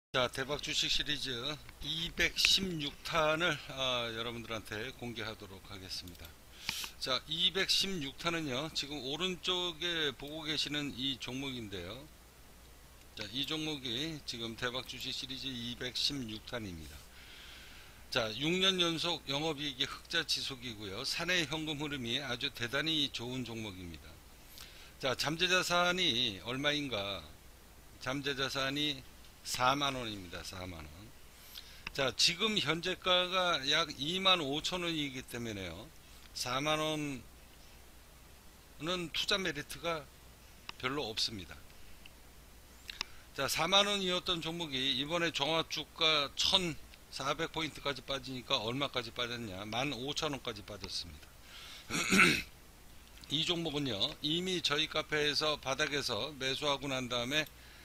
자, 대박 주식 시리즈 216탄을 여러분들한테 공개하도록 하겠습니다. 자, 216탄은요, 지금 오른쪽에 보고 계시는 이 종목인데요. 자, 이 종목이 지금 대박 주식 시리즈 216탄입니다. 자, 6년 연속 영업이익이 흑자 지속이고요. 사내 현금 흐름이 아주 대단히 좋은 종목입니다. 자, 잠재자산이 얼마인가? 잠재자산이 4만원입니다. 4만원. 자, 지금 현재가가 약 25,000원이기 때문에요. 4만원은 투자 메리트가 별로 없습니다. 자, 4만원이었던 종목이 이번에 종합주가 1,400포인트까지 빠지니까 얼마까지 빠졌냐? 15,000원까지 빠졌습니다. 이 종목은요, 이미 저희 카페에서 바닥에서 매수하고 난 다음에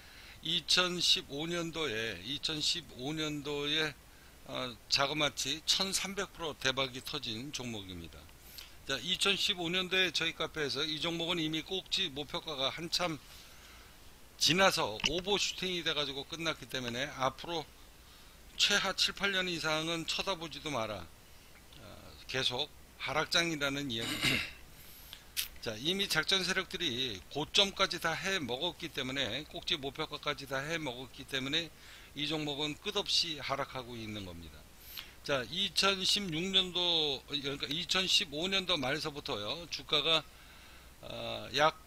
2015년도에 자그마치 1300% 대박이 터진 종목입니다. 자, 2015년도에 저희 카페에서 이 종목은 이미 꼭지 목표가가 한참 지나서 오버슈팅이 돼가지고 끝났기 때문에 앞으로 최하 7, 8년 이상은 쳐다보지도 마라. 계속 하락장이라는 이야기죠. 자, 이미 작전 세력들이 고점까지 다 해 먹었기 때문에, 꼭지 목표가까지 다 해 먹었기 때문에 이 종목은 끝없이 하락하고 있는 겁니다. 자, 2016년도 그러니까 2015년도 말서부터요, 주가가 약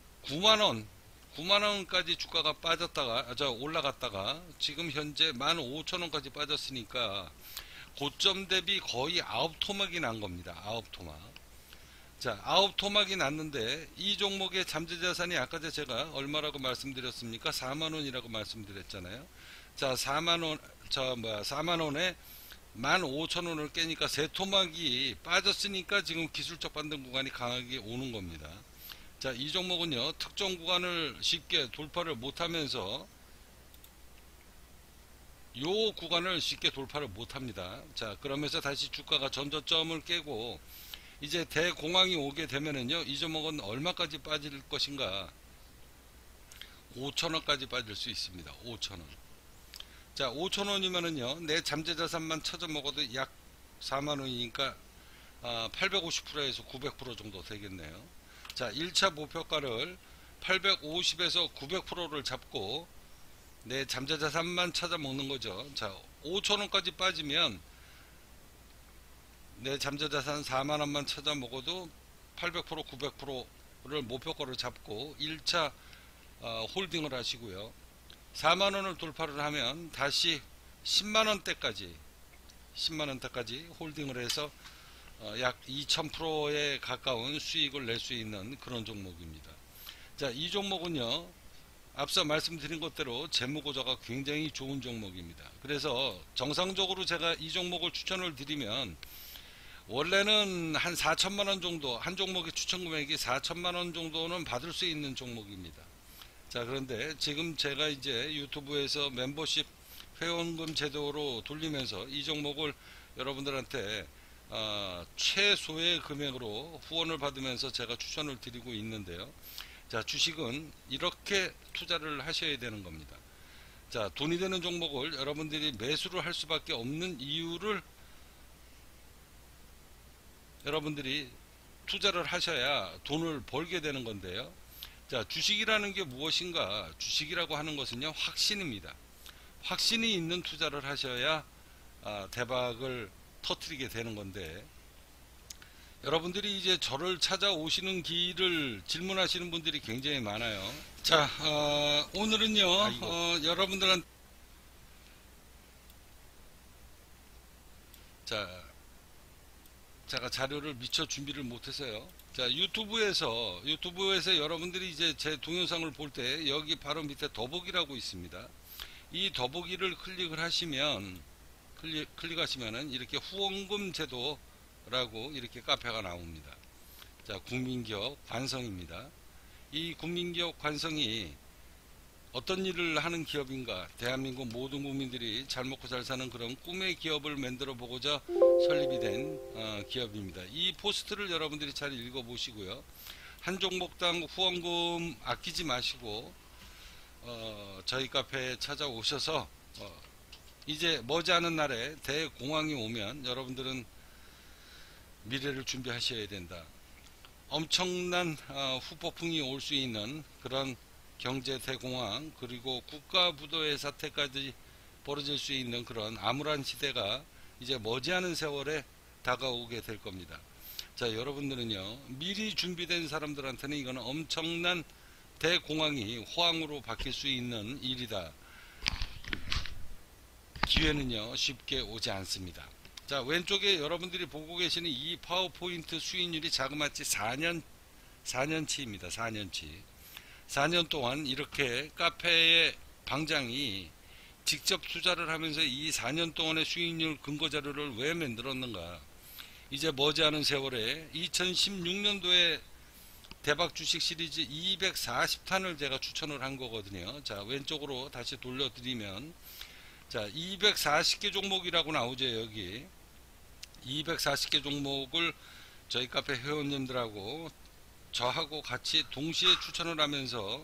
9만원까지 주가가 빠졌다가 올라갔다가 지금 현재 15,000원까지 빠졌으니까 고점 대비 거의 9토막이 난 겁니다. 9토막. 자, 9토막이 났는데 이 종목의 잠재자산이 아까 제가 얼마라고 말씀드렸습니까? 4만원이라고 말씀드렸잖아요. 자, 4만원에 15,000원을 깨니까 세 토막이 빠졌으니까 지금 기술적 반등 구간이 강하게 오는 겁니다. 자, 이 종목은요, 특정 구간을 쉽게 돌파를 못하면서 요 구간을 쉽게 돌파를 못합니다. 자, 그러면서 다시 주가가 전저점을 깨고 이제 대공황이 오게 되면은요, 이 종목은 얼마까지 빠질 것인가? 5천원까지 빠질 수 있습니다. 5천원. 자, 5천원이면은요, 내 잠재자산만 찾아 먹어도 약 4만원이니까 850%에서 900% 정도 되겠네요. 자, 1차 목표가를 850에서 900%를 잡고 내 잠재자산만 찾아 먹는 거죠. 자, 5천원까지 빠지면 내 잠재자산 4만원만 찾아 먹어도 800% 900%를 목표가로 잡고 1차 홀딩을 하시고요. 4만원을 돌파를 하면 다시 10만원대까지 홀딩을 해서 약 2000%에 가까운 수익을 낼 수 있는 그런 종목입니다. 자, 이 종목은요, 앞서 말씀드린 것대로 재무구조가 굉장히 좋은 종목입니다. 그래서 정상적으로 제가 이 종목을 추천을 드리면 원래는 한 4천만원 정도, 한 종목의 추천 금액이 4천만원 정도는 받을 수 있는 종목입니다. 자, 그런데 지금 제가 이제 유튜브에서 멤버십 회원금 제도로 돌리면서 이 종목을 여러분들한테 최소의 금액으로 후원을 받으면서 제가 추천을 드리고 있는데요. 자, 주식은 이렇게 투자를 하셔야 되는 겁니다. 자, 돈이 되는 종목을 여러분들이 매수를 할 수밖에 없는 이유를 여러분들이 투자를 하셔야 돈을 벌게 되는 건데요. 자, 주식이라는 게 무엇인가? 주식이라고 하는 것은요, 확신입니다. 확신이 있는 투자를 하셔야 대박을 터뜨리게 되는 건데, 여러분들이 이제 저를 찾아오시는 길을 질문하시는 분들이 굉장히 많아요. 자, 오늘은요, 여러분들한테 자, 제가 자료를 미처 준비를 못해서요. 자, 유튜브에서 여러분들이 이제 제 동영상을 볼 때 여기 바로 밑에 더보기라고 있습니다. 이 더보기를 클릭하시면은 이렇게 후원금 제도라고 이렇게 카페가 나옵니다. 자, 국민기업 관성입니다. 이 국민기업 관성이 어떤 일을 하는 기업인가? 대한민국 모든 국민들이 잘 먹고 잘 사는 그런 꿈의 기업을 만들어 보고자 설립이 된 기업입니다. 이 포스트를 여러분들이 잘 읽어보시고요. 한 종목당 후원금 아끼지 마시고 저희 카페에 찾아오셔서 이제 머지않은 날에 대공황이 오면 여러분들은 미래를 준비하셔야 된다. 엄청난 후폭풍이 올 수 있는 그런 경제 대공황, 그리고 국가부도의 사태까지 벌어질 수 있는 그런 암울한 시대가 이제 머지않은 세월에 다가오게 될 겁니다. 자, 여러분들은요, 미리 준비된 사람들한테는 이거는 엄청난 대공황이 호황으로 바뀔 수 있는 일이다. 기회는요 쉽게 오지 않습니다. 자, 왼쪽에 여러분들이 보고 계시는 이 파워포인트 수익률이 자그마치 4년치입니다. 4년치. 4년 동안 이렇게 카페의 방장이 직접 투자를 하면서 이 4년 동안의 수익률 근거 자료를 왜 만들었는가? 이제 머지않은 세월에 2016년도에 대박 주식 시리즈 240탄을 제가 추천을 한 거거든요. 자, 왼쪽으로 다시 돌려드리면, 자, 240개 종목이라고 나오죠. 여기 240개 종목을 저희 카페 회원님들하고 저하고 같이 동시에 추천을 하면서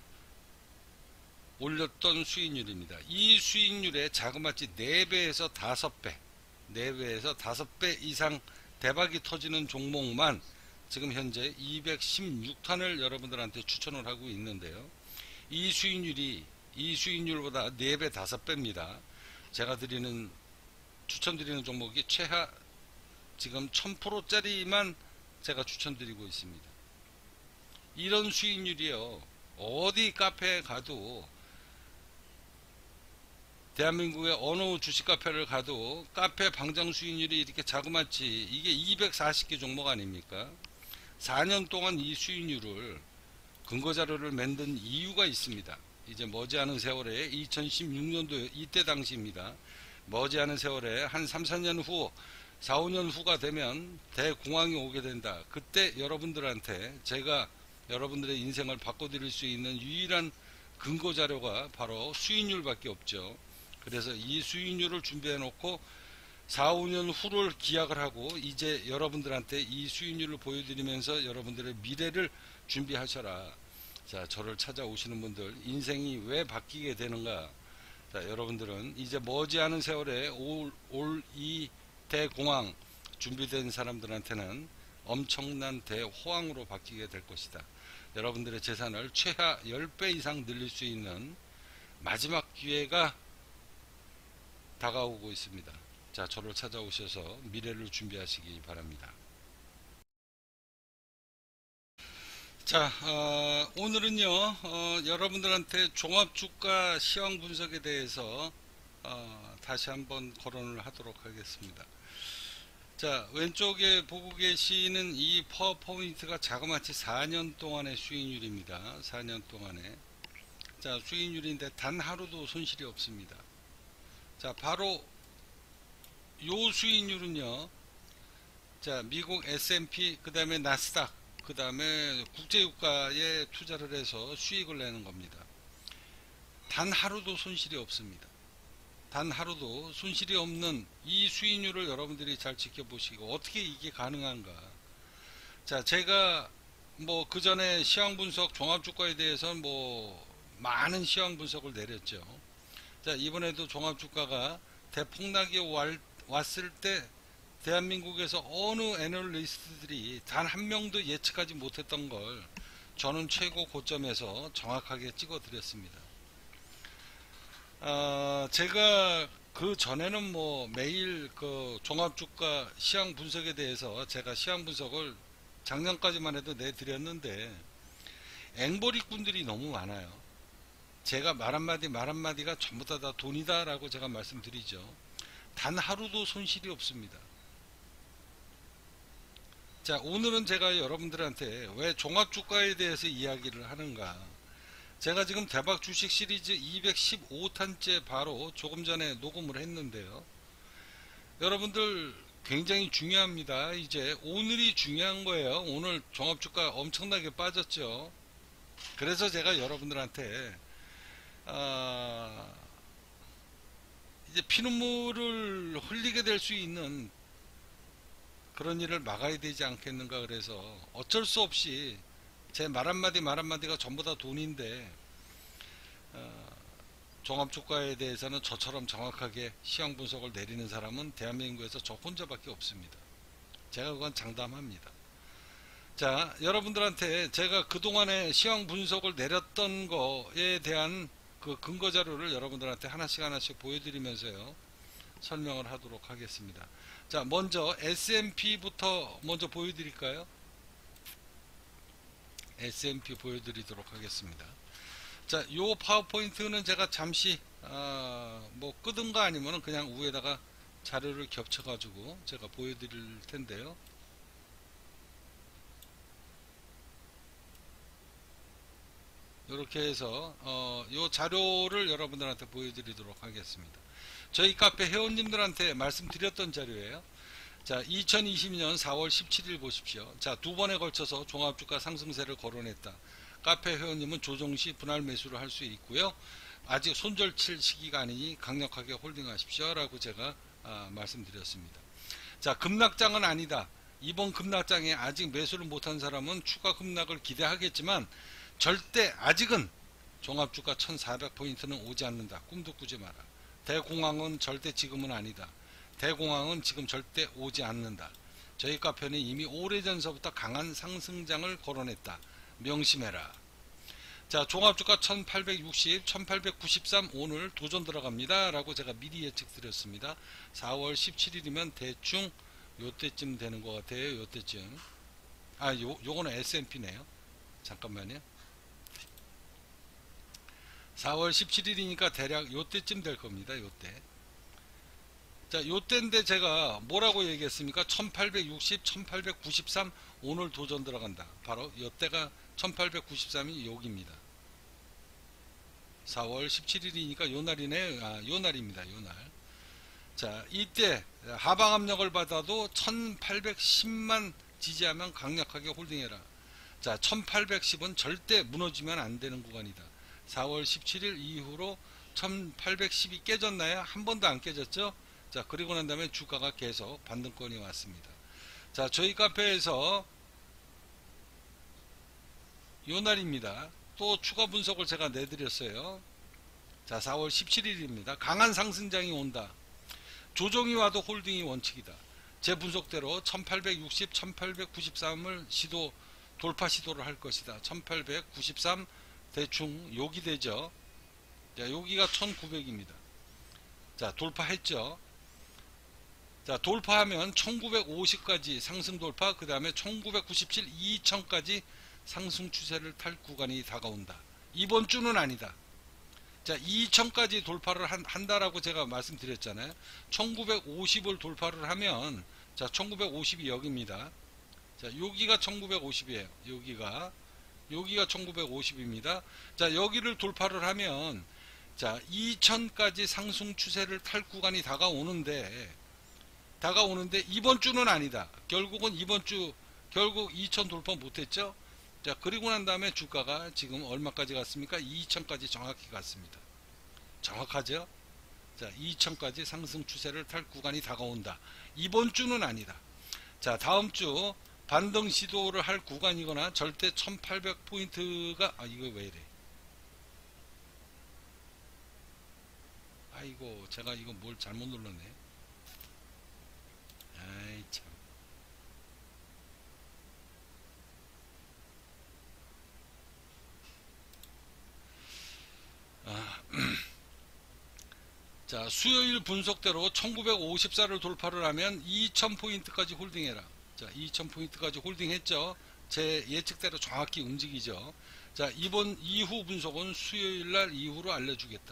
올렸던 수익률입니다. 이 수익률에 자그마치 4배에서 5배, 4배에서 5배 이상 대박이 터지는 종목만 지금 현재 216탄을 여러분들한테 추천을 하고 있는데요. 이 수익률보다 4배, 5배입니다. 제가 추천드리는 종목이 최하 지금 1000%짜리만 제가 추천드리고 있습니다. 이런 수익률이요, 어디 카페에 가도, 대한민국의 어느 주식 카페를 가도 카페 방장 수익률이 이렇게 자그마치, 이게 240개 종목 아닙니까? 4년 동안 이 수익률을 근거자료를 만든 이유가 있습니다. 이제 머지않은 세월에 2016년도 이때 당시입니다. 머지않은 세월에 한 3, 4년 후, 4, 5년 후가 되면 대공황이 오게 된다. 그때 여러분들한테 제가 여러분들의 인생을 바꿔드릴 수 있는 유일한 근거자료가 바로 수익률밖에 없죠. 그래서 이 수익률을 준비해 놓고 4, 5년 후를 기약을 하고 이제 여러분들한테 이 수익률을 보여드리면서 여러분들의 미래를 준비하셔라. 자, 저를 찾아오시는 분들 인생이 왜 바뀌게 되는가? 자, 여러분들은 이제 머지않은 세월에 올 이 대공황 준비된 사람들한테는 엄청난 대호황으로 바뀌게 될 것이다. 여러분들의 재산을 최하 10배 이상 늘릴 수 있는 마지막 기회가 다가오고 있습니다. 자, 저를 찾아오셔서 미래를 준비하시기 바랍니다. 자, 오늘은요, 여러분들한테 종합주가 시황 분석에 대해서 다시 한번 거론을 하도록 하겠습니다. 자, 왼쪽에 보고 계시는 이 파워포인트가 자그마치 4년 동안의 수익률입니다. 4년 동안에. 자, 수익률인데 단 하루도 손실이 없습니다. 자, 바로 요 수익률은요, 자, 미국 S&P, 그 다음에 나스닥, 그 다음에 국제유가에 투자를 해서 수익을 내는 겁니다. 단 하루도 손실이 없습니다. 단 하루도 손실이 없는 이 수익률을 여러분들이 잘 지켜보시고 어떻게 이게 가능한가? 자, 제가 뭐 그 전에 시황 분석 종합주가에 대해서는 뭐 많은 시황 분석을 내렸죠. 자, 이번에도 종합주가가 대폭락이 왔을 때 대한민국에서 어느 애널리스트들이 단 한 명도 예측하지 못했던 걸 저는 최고 고점에서 정확하게 찍어 드렸습니다. 제가 그 전에는 뭐 매일 그 종합주가 시황 분석에 대해서 제가 시황 분석을 작년까지만 해도 내드렸는데 앵벌이꾼들이 너무 많아요. 제가 말 한마디가 전부 다 돈이다 라고 제가 말씀드리죠. 단 하루도 손실이 없습니다. 자, 오늘은 제가 여러분들한테 왜 종합주가에 대해서 이야기를 하는가? 제가 지금 대박 주식 시리즈 215탄째 바로 조금 전에 녹음을 했는데요. 여러분들 굉장히 중요합니다. 이제 오늘이 중요한 거예요. 오늘 종합주가 엄청나게 빠졌죠. 그래서 제가 여러분들한테 이제 피눈물을 흘리게 될 수 있는 그런 일을 막아야 되지 않겠는가. 그래서 어쩔 수 없이 제 말 한마디가 전부 다 돈인데 종합주가에 대해서는 저처럼 정확하게 시황 분석을 내리는 사람은 대한민국에서 저 혼자밖에 없습니다. 제가 그건 장담합니다. 자, 여러분들한테 제가 그동안에 시황 분석을 내렸던 거에 대한 그 근거 자료를 여러분들한테 하나씩 보여드리면서요, 설명을 하도록 하겠습니다. 자, 먼저 S&P부터 먼저 보여드릴까요? S&P 보여드리도록 하겠습니다. 자, 요 파워포인트는 제가 잠시 뭐 끄든가 아니면 그냥 위에다가 자료를 겹쳐가지고 제가 보여드릴 텐데요. 이렇게 해서 요 자료를 여러분들한테 보여드리도록 하겠습니다. 저희 카페 회원님들한테 말씀드렸던 자료예요. 자, 2022년 4월 17일 보십시오. 자, 두 번에 걸쳐서 종합주가 상승세를 거론했다. 카페 회원님은 조정시 분할 매수를 할 수 있고요. 아직 손절칠 시기가 아니니 강력하게 홀딩하십시오 라고 제가 말씀드렸습니다. 자, 급락장은 아니다. 이번 급락장에 아직 매수를 못한 사람은 추가 급락을 기대하겠지만 절대 아직은 종합주가 1400포인트는 오지 않는다. 꿈도 꾸지 마라. 대공황은 절대 지금은 아니다. 대공황은 지금 절대 오지 않는다. 저희 카페는 이미 오래전서부터 강한 상승장을 거론했다. 명심해라. 자, 종합주가 1860, 1893 오늘 도전 들어갑니다 라고 제가 미리 예측 드렸습니다. 4월 17일이면 대충 요때쯤 되는 것 같아요. 요때쯤. 요거는 S&P네요. 잠깐만요. 4월 17일이니까 대략 요때쯤 될 겁니다. 요때. 자, 요때인데 제가 뭐라고 얘기했습니까? 1860, 1893 오늘 도전 들어간다. 바로 요때가 1893이 여기입니다. 4월 17일이니까 요날이네. 요날입니다. 요날. 자, 이때 하방 압력을 받아도 1810만 지지하면 강력하게 홀딩해라. 자, 1810은 절대 무너지면 안 되는 구간이다. 4월 17일 이후로 1810이 깨졌나요? 한 번도 안 깨졌죠? 자, 그리고 난 다음에 주가가 계속 반등권이 왔습니다. 자, 저희 카페에서 요 날입니다. 또 추가 분석을 제가 내드렸어요. 자, 4월 17일입니다. 강한 상승장이 온다. 조정이 와도 홀딩이 원칙이다. 제 분석대로 1860, 1893을 돌파 시도를 할 것이다. 1893 대충 여기 되죠. 자, 여기가 1900입니다. 자, 돌파했죠. 자, 돌파하면 1950까지 상승 돌파, 그 다음에 1997, 2000까지 상승 추세를 탈 구간이 다가온다. 이번 주는 아니다. 자, 2000까지 돌파를 한다라고 제가 말씀드렸잖아요. 1950을 돌파를 하면, 자, 1950이 여기입니다. 자, 여기가 1950이에요. 여기가 1950입니다. 자, 여기를 돌파를 하면, 자, 2000까지 상승 추세를 탈 구간이 다가오는데 이번 주는 아니다. 결국은 이번 주 결국 2000 돌파 못했죠. 자, 그리고 난 다음에 주가가 지금 얼마까지 갔습니까? 2000까지 정확히 갔습니다. 정확하죠? 자, 2000까지 상승 추세를 탈 구간이 다가온다. 이번 주는 아니다. 자, 다음 주 반등 시도를 할 구간이거나 절대 1800포인트가 이거 왜 이래? 아이고, 제가 이거 뭘 잘못 눌렀네. 아이 참. 자, 수요일 분석대로 1954를 돌파를 하면 2000포인트까지 홀딩해라. 자, 2000포인트까지 홀딩했죠. 제 예측대로 정확히 움직이죠. 자, 이번 이후 분석은 수요일날 이후로 알려주겠다.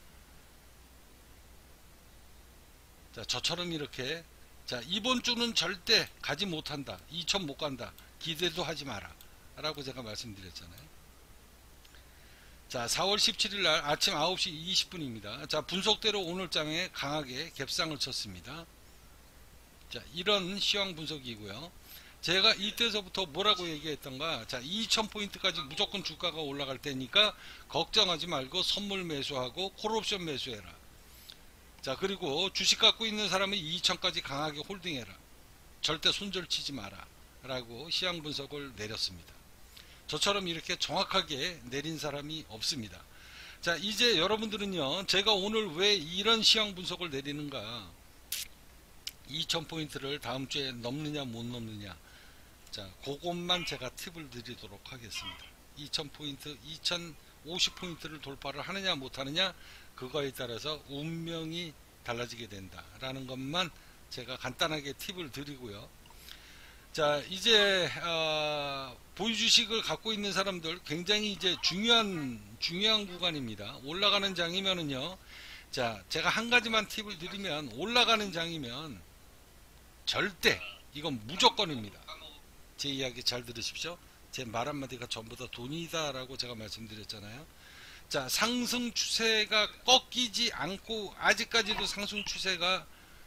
자, 저처럼 이렇게, 자, 이번 주는 절대 가지 못한다. 2000 못 간다. 기대도 하지 마라. 라고 제가 말씀드렸잖아요. 자, 4월 17일 날 아침 9시 20분입니다. 자, 분석대로 오늘 장에 강하게 갭상을 쳤습니다. 자, 이런 시황 분석이고요. 제가 이때서부터 뭐라고 얘기했던가? 자, 2000포인트까지 무조건 주가가 올라갈 테니까 걱정하지 말고 선물 매수하고 콜옵션 매수해라. 자, 그리고 주식 갖고 있는 사람은 2000까지 강하게 홀딩해라. 절대 손절 치지 마라. 라고 시황 분석을 내렸습니다. 저처럼 이렇게 정확하게 내린 사람이 없습니다. 자, 이제 여러분들은요, 제가 오늘 왜 이런 시황 분석을 내리는가, 2000포인트를 다음 주에 넘느냐 못 넘느냐, 자, 그것만 제가 팁을 드리도록 하겠습니다. 2000포인트, 2050포인트를 돌파를 하느냐 못하느냐, 그거에 따라서 운명이 달라지게 된다라는 것만 제가 간단하게 팁을 드리고요. 자, 이제 보유주식을 갖고 있는 사람들 굉장히 이제 중요한 구간입니다. 올라가는 장이면은요, 자, 제가 한 가지만 팁을 드리면, 올라가는 장이면 절대, 이건 무조건입니다. 제 이야기 잘 들으십시오. 제 말 한마디가 전부 다 돈이다 라고 제가 말씀드렸잖아요. 자, 상승 추세가 꺾이지 않고 아직까지도 상승 추세가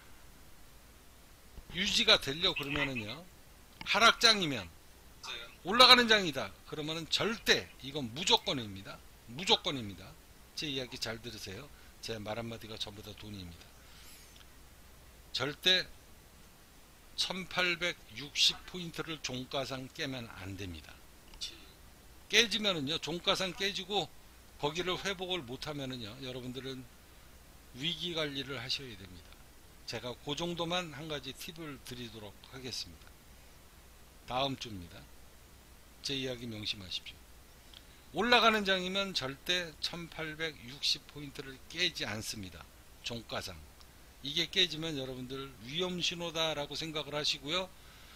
유지가 되려 그러면은요, 하락장이면, 올라가는 장이다 그러면은 절대, 이건 무조건입니다. 무조건입니다. 제 이야기 잘 들으세요. 제 말 한마디가 전부 다 돈입니다. 절대 1860포인트를 종가상 깨면 안됩니다. 깨지면은요, 종가상 깨지고 거기를 회복을 못하면은요, 여러분들은 위기관리를 하셔야 됩니다. 제가 그 정도만 한 가지 팁을 드리도록 하겠습니다. 다음 주입니다. 제 이야기 명심하십시오. 올라가는 장이면 절대 1860포인트를 깨지 않습니다. 종가상. 이게 깨지면 여러분들 위험신호다라고 생각을 하시고요.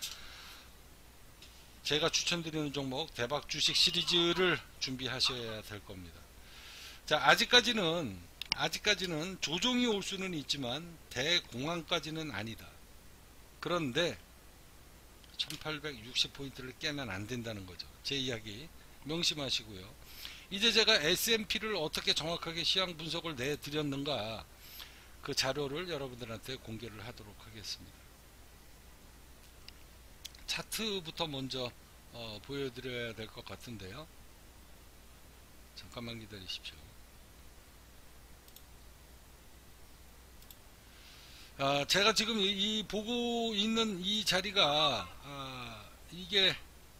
제가 추천드리는 종목 대박 주식 시리즈를 준비하셔야 될 겁니다. 자, 아직까지는 조정이 올 수는 있지만 대공황까지는 아니다. 그런데 1860포인트를 깨면 안 된다는 거죠. 제 이야기 명심하시고요. 이제 제가 S&P를 어떻게 정확하게 시황 분석을 내드렸는가, 그 자료를 여러분들한테 공개를 하도록 하겠습니다. 차트부터 먼저 보여드려야 될 것 같은데요. 잠깐만 기다리십시오. 제가 지금 이 보고 있는 이 자리가 이게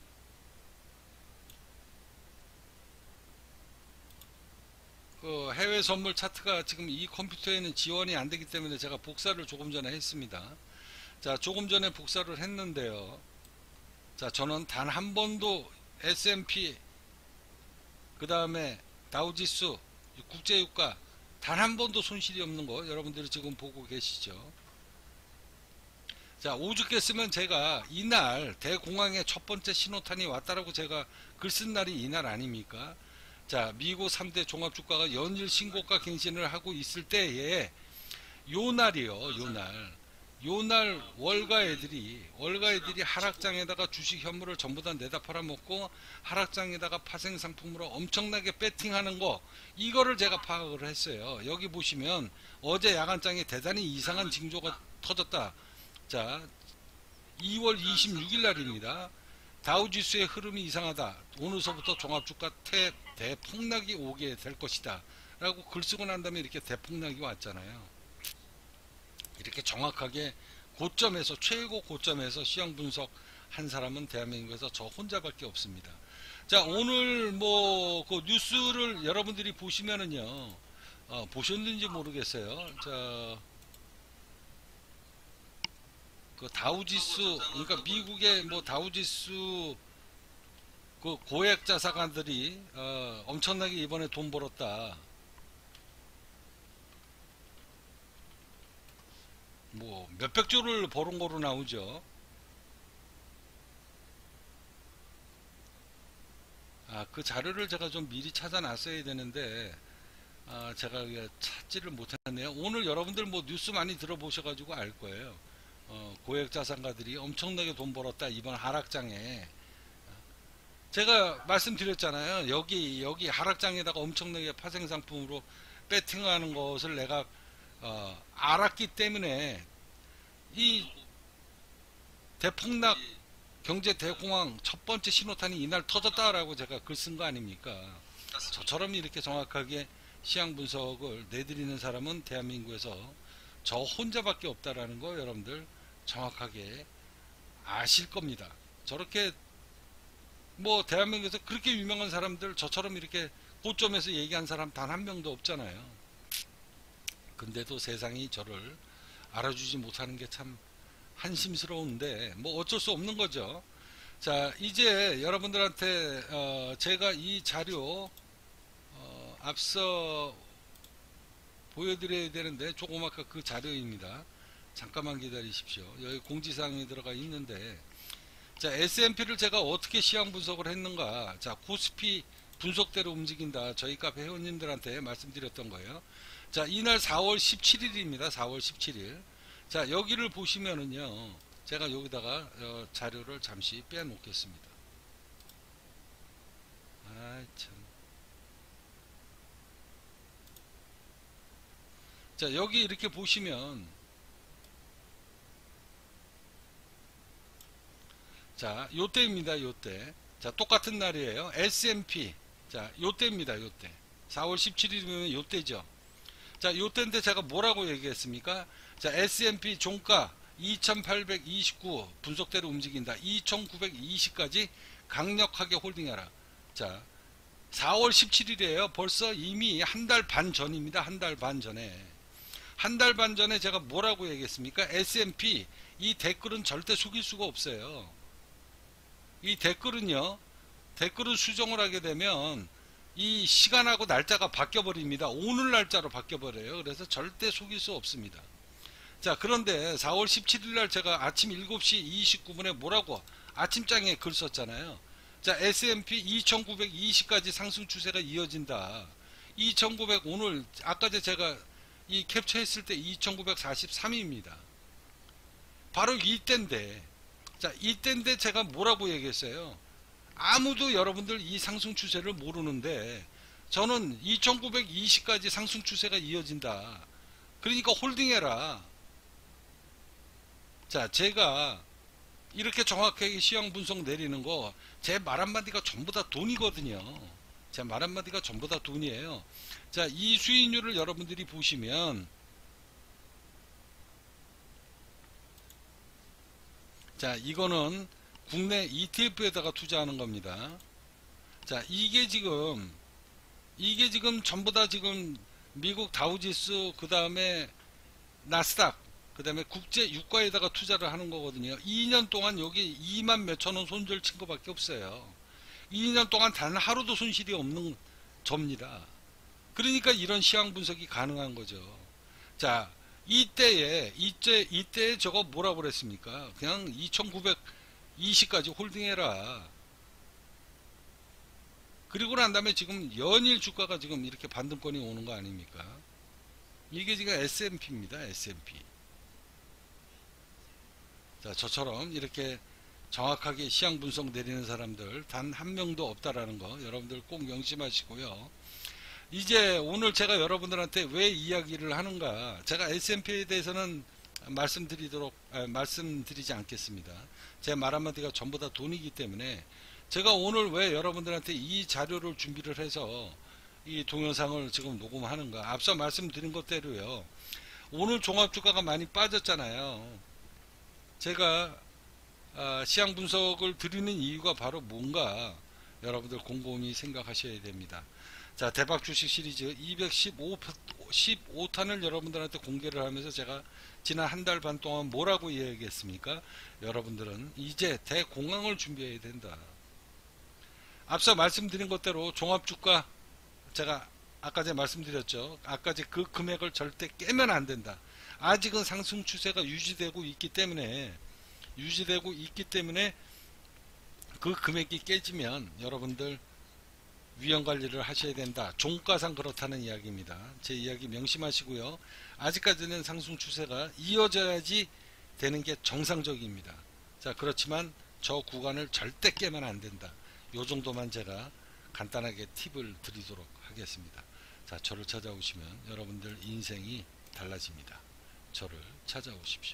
그 해외 선물 차트가 지금 이 컴퓨터에는 지원이 안 되기 때문에 제가 복사를 조금 전에 했습니다. 자, 조금 전에 복사를 했는데요. 자, 저는 단 한 번도 S&P, 그 다음에 다우지수, 국제유가 단 한 번도 손실이 없는 거 여러분들이 지금 보고 계시죠. 자, 오죽했으면 제가 이날 대공황의 첫 번째 신호탄이 왔다라고 제가 글 쓴 날이 이날 아닙니까? 자, 미국 3대 종합주가가 연일 신고가 갱신을 하고 있을 때에 요 날이요, 요날 월가 애들이 하락장에다가 주식 현물을 전부 다 내다 팔아먹고 하락장에다가 파생 상품으로 엄청나게 배팅하는 거, 이거를 제가 파악을 했어요. 여기 보시면 어제 야간장에 대단히 이상한 징조가 터졌다. 자, 2월 26일 날입니다. 다우지수의 흐름이 이상하다. 오늘서부터 종합주가 대폭락이 오게 될 것이다 라고 글 쓰고 난 다음에 이렇게 대폭락이 왔잖아요. 이렇게 정확하게 고점에서, 최고 고점에서 시황 분석 한 사람은 대한민국에서 저 혼자밖에 없습니다. 자, 오늘 뭐 그 뉴스를 여러분들이 보시면은요, 보셨는지 모르겠어요. 자, 그 다우지수, 그러니까 미국의 뭐 다우지수 그 고액 자산가들이 엄청나게 이번에 돈 벌었다. 뭐 몇백 조를 벌은 거로 나오죠. 그 자료를 제가 좀 미리 찾아놨어야 되는데 제가 찾지를 못했네요. 오늘 여러분들 뭐 뉴스 많이 들어보셔가지고 알 거예요. 고액 자산가들이 엄청나게 돈 벌었다 이번 하락장에. 제가 말씀드렸잖아요. 여기 하락장에다가 엄청나게 파생 상품으로 배팅하는 것을 내가 알았기 때문에 이 대폭락 경제 대공황 첫 번째 신호탄이 이날 터졌다라고 제가 글 쓴 거 아닙니까? 저처럼 이렇게 정확하게 시황 분석을 내드리는 사람은 대한민국에서 저 혼자밖에 없다라는 거 여러분들 정확하게 아실 겁니다. 저렇게 뭐 대한민국에서 그렇게 유명한 사람들 저처럼 이렇게 고점에서 얘기한 사람 단 한 명도 없잖아요. 근데도 세상이 저를 알아주지 못하는 게 참 한심스러운데 뭐 어쩔 수 없는 거죠. 자, 이제 여러분들한테 제가 이 자료 앞서 보여드려야 되는데 조금 아까 그 자료입니다. 잠깐만 기다리십시오. 여기 공지사항이 들어가 있는데, 자, S&P를 제가 어떻게 시황 분석을 했는가. 자, 코스피 분석대로 움직인다. 저희 카페 회원님들한테 말씀드렸던 거예요. 자, 이날 4월 17일입니다. 4월 17일. 자, 여기를 보시면은요, 제가 여기다가 자료를 잠시 빼놓겠습니다. 아, 참. 자, 여기 이렇게 보시면, 자, 요때입니다. 요때. 자, 똑같은 날이에요. S&P. 자, 요때입니다. 요때. 4월 17일이면 요때죠. 자, 요때인데 제가 뭐라고 얘기했습니까? 자, S&P 종가 2829 분석대로 움직인다. 2920까지 강력하게 홀딩하라. 자, 4월 17일이에요. 벌써 이미 한 달 반 전입니다. 한 달 반 전에. 한 달 반 전에 제가 뭐라고 얘기했습니까? S&P 이 댓글은 절대 속일 수가 없어요. 이 댓글은 수정을 하게 되면 이 시간하고 날짜가 바뀌어 버립니다. 오늘 날짜로 바뀌어 버려요. 그래서 절대 속일 수 없습니다. 자, 그런데 4월 17일 날 제가 아침 7시 29분에 뭐라고 아침장에 글 썼잖아요. 자, S&P 2920까지 상승 추세가 이어진다. 2900 오늘 아까 제가 이 캡처했을 때 2943입니다. 바로 이때인데, 자, 이때인데 제가 뭐라고 얘기했어요? 아무도 여러분들 이 상승 추세를 모르는데 저는 2920까지 상승 추세가 이어진다. 그러니까 홀딩해라. 자, 제가 이렇게 정확하게 시황 분석 내리는 거 제 말 한마디가 전부 다 돈이거든요. 제 말 한마디가 전부 다 돈이에요. 자, 이 수익률을 여러분들이 보시면, 자, 이거는 국내 ETF에다가 투자하는 겁니다. 자, 이게 지금 전부 다 지금 미국 다우지수, 그 다음에 나스닥, 그 다음에 국제 유가에다가 투자를 하는 거거든요. 2년 동안 여기 2만 몇천 원 손절 친 거밖에 없어요. 2년 동안 단 하루도 손실이 없는 접니다. 그러니까 이런 시황 분석이 가능한 거죠. 자, 이때에 저거 뭐라고 그랬습니까? 그냥 2920까지 홀딩해라. 그리고 난 다음에 지금 연일 주가가 지금 이렇게 반등권이 오는 거 아닙니까? 이게 지금 S&P입니다. S&P. 자, 저처럼 이렇게 정확하게 시황 분석 내리는 사람들 단 한 명도 없다라는 거 여러분들 꼭 명심하시고요. 이제 오늘 제가 여러분들한테 왜 이야기를 하는가? 제가 S&P에 대해서는 말씀드리지 않겠습니다. 제 말 한마디가 전부 다 돈이기 때문에 제가 오늘 왜 여러분들한테 이 자료를 준비를 해서 이 동영상을 지금 녹음하는가? 앞서 말씀드린 것대로요. 오늘 종합주가가 많이 빠졌잖아요. 제가 시황 분석을 드리는 이유가 바로 뭔가 여러분들 곰곰이 생각하셔야 됩니다. 자, 대박 주식 시리즈 215탄을 여러분들한테 공개를 하면서 제가 지난 한 달 반 동안 뭐라고 이야기했습니까? 여러분들은 이제 대공황을 준비해야 된다. 앞서 말씀드린 것대로 종합주가 제가 아까 전에 말씀드렸죠. 아까 그 금액을 절대 깨면 안 된다. 아직은 상승 추세가 유지되고 있기 때문에 그 금액이 깨지면 여러분들 위험관리를 하셔야 된다. 종가상 그렇다는 이야기입니다. 제 이야기 명심하시고요. 아직까지는 상승 추세가 이어져야지 되는 게 정상적입니다. 자, 그렇지만 저 구간을 절대 깨면 안 된다. 요 정도만 제가 간단하게 팁을 드리도록 하겠습니다. 자, 저를 찾아오시면 여러분들 인생이 달라집니다. 저를 찾아오십시오.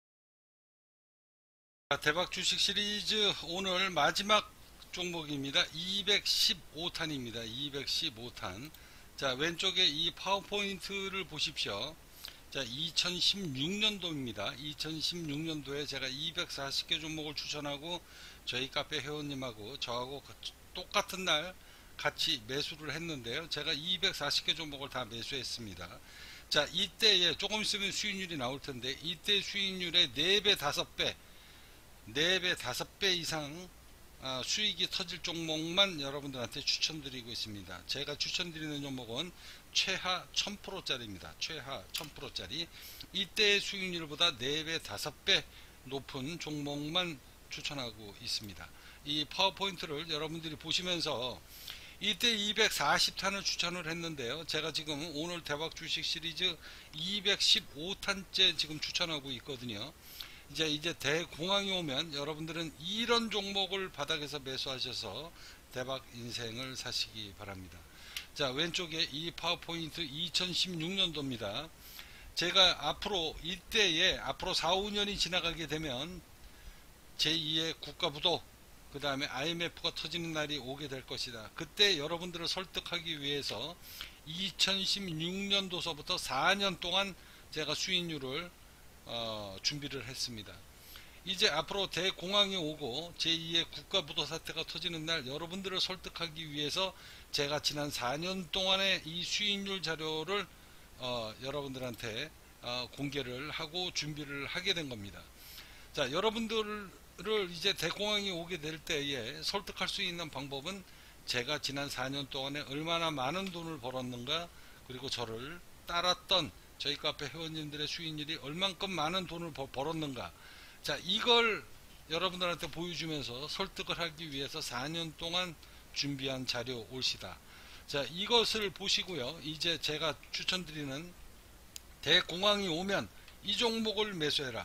대박 주식 시리즈 오늘 마지막 종목입니다. 215탄입니다. 215탄. 자, 왼쪽에 이 파워포인트를 보십시오. 자, 2016년도입니다. 2016년도에 제가 240개 종목을 추천하고 저희 카페 회원님하고 저하고 똑같은 날 같이 매수를 했는데요. 제가 240개 종목을 다 매수했습니다. 자, 이때에 조금 있으면 수익률이 나올 텐데, 이때 수익률의 4배, 5배, 4배, 5배 이상 수익이 터질 종목만 여러분들한테 추천드리고 있습니다. 제가 추천드리는 종목은 최하 1000%짜리입니다. 최하 1000%짜리. 이때의 수익률보다 4배, 5배 높은 종목만 추천하고 있습니다. 이 파워포인트를 여러분들이 보시면서 이때 240탄을 추천을 했는데요. 제가 지금 오늘 대박 주식 시리즈 215탄째 지금 추천하고 있거든요. 이제 대공황이 오면 여러분들은 이런 종목을 바닥에서 매수하셔서 대박 인생을 사시기 바랍니다. 자, 왼쪽에 이 파워포인트 2016년도입니다. 제가 앞으로 이때에 앞으로 4, 5년이 지나가게 되면 제2의 국가부도 그 다음에 IMF가 터지는 날이 오게 될 것이다. 그때 여러분들을 설득하기 위해서 2016년도서부터 4년 동안 제가 수익률을 준비를 했습니다. 이제 앞으로 대공황이 오고 제2의 국가부도 사태가 터지는 날 여러분들을 설득하기 위해서 제가 지난 4년 동안의 이 수익률 자료를 여러분들한테 공개를 하고 준비를 하게 된 겁니다. 자, 여러분들을 이제 대공황이 오게 될 때에 설득할 수 있는 방법은 제가 지난 4년 동안에 얼마나 많은 돈을 벌었는가, 그리고 저를 따랐던 저희 카페 회원님들의 수익률이 얼만큼 많은 돈을 벌었는가, 자, 이걸 여러분들한테 보여주면서 설득을 하기 위해서 4년 동안 준비한 자료 올시다. 자, 이것을 보시고요. 이제 제가 추천드리는 대공황이 오면 이 종목을 매수해라.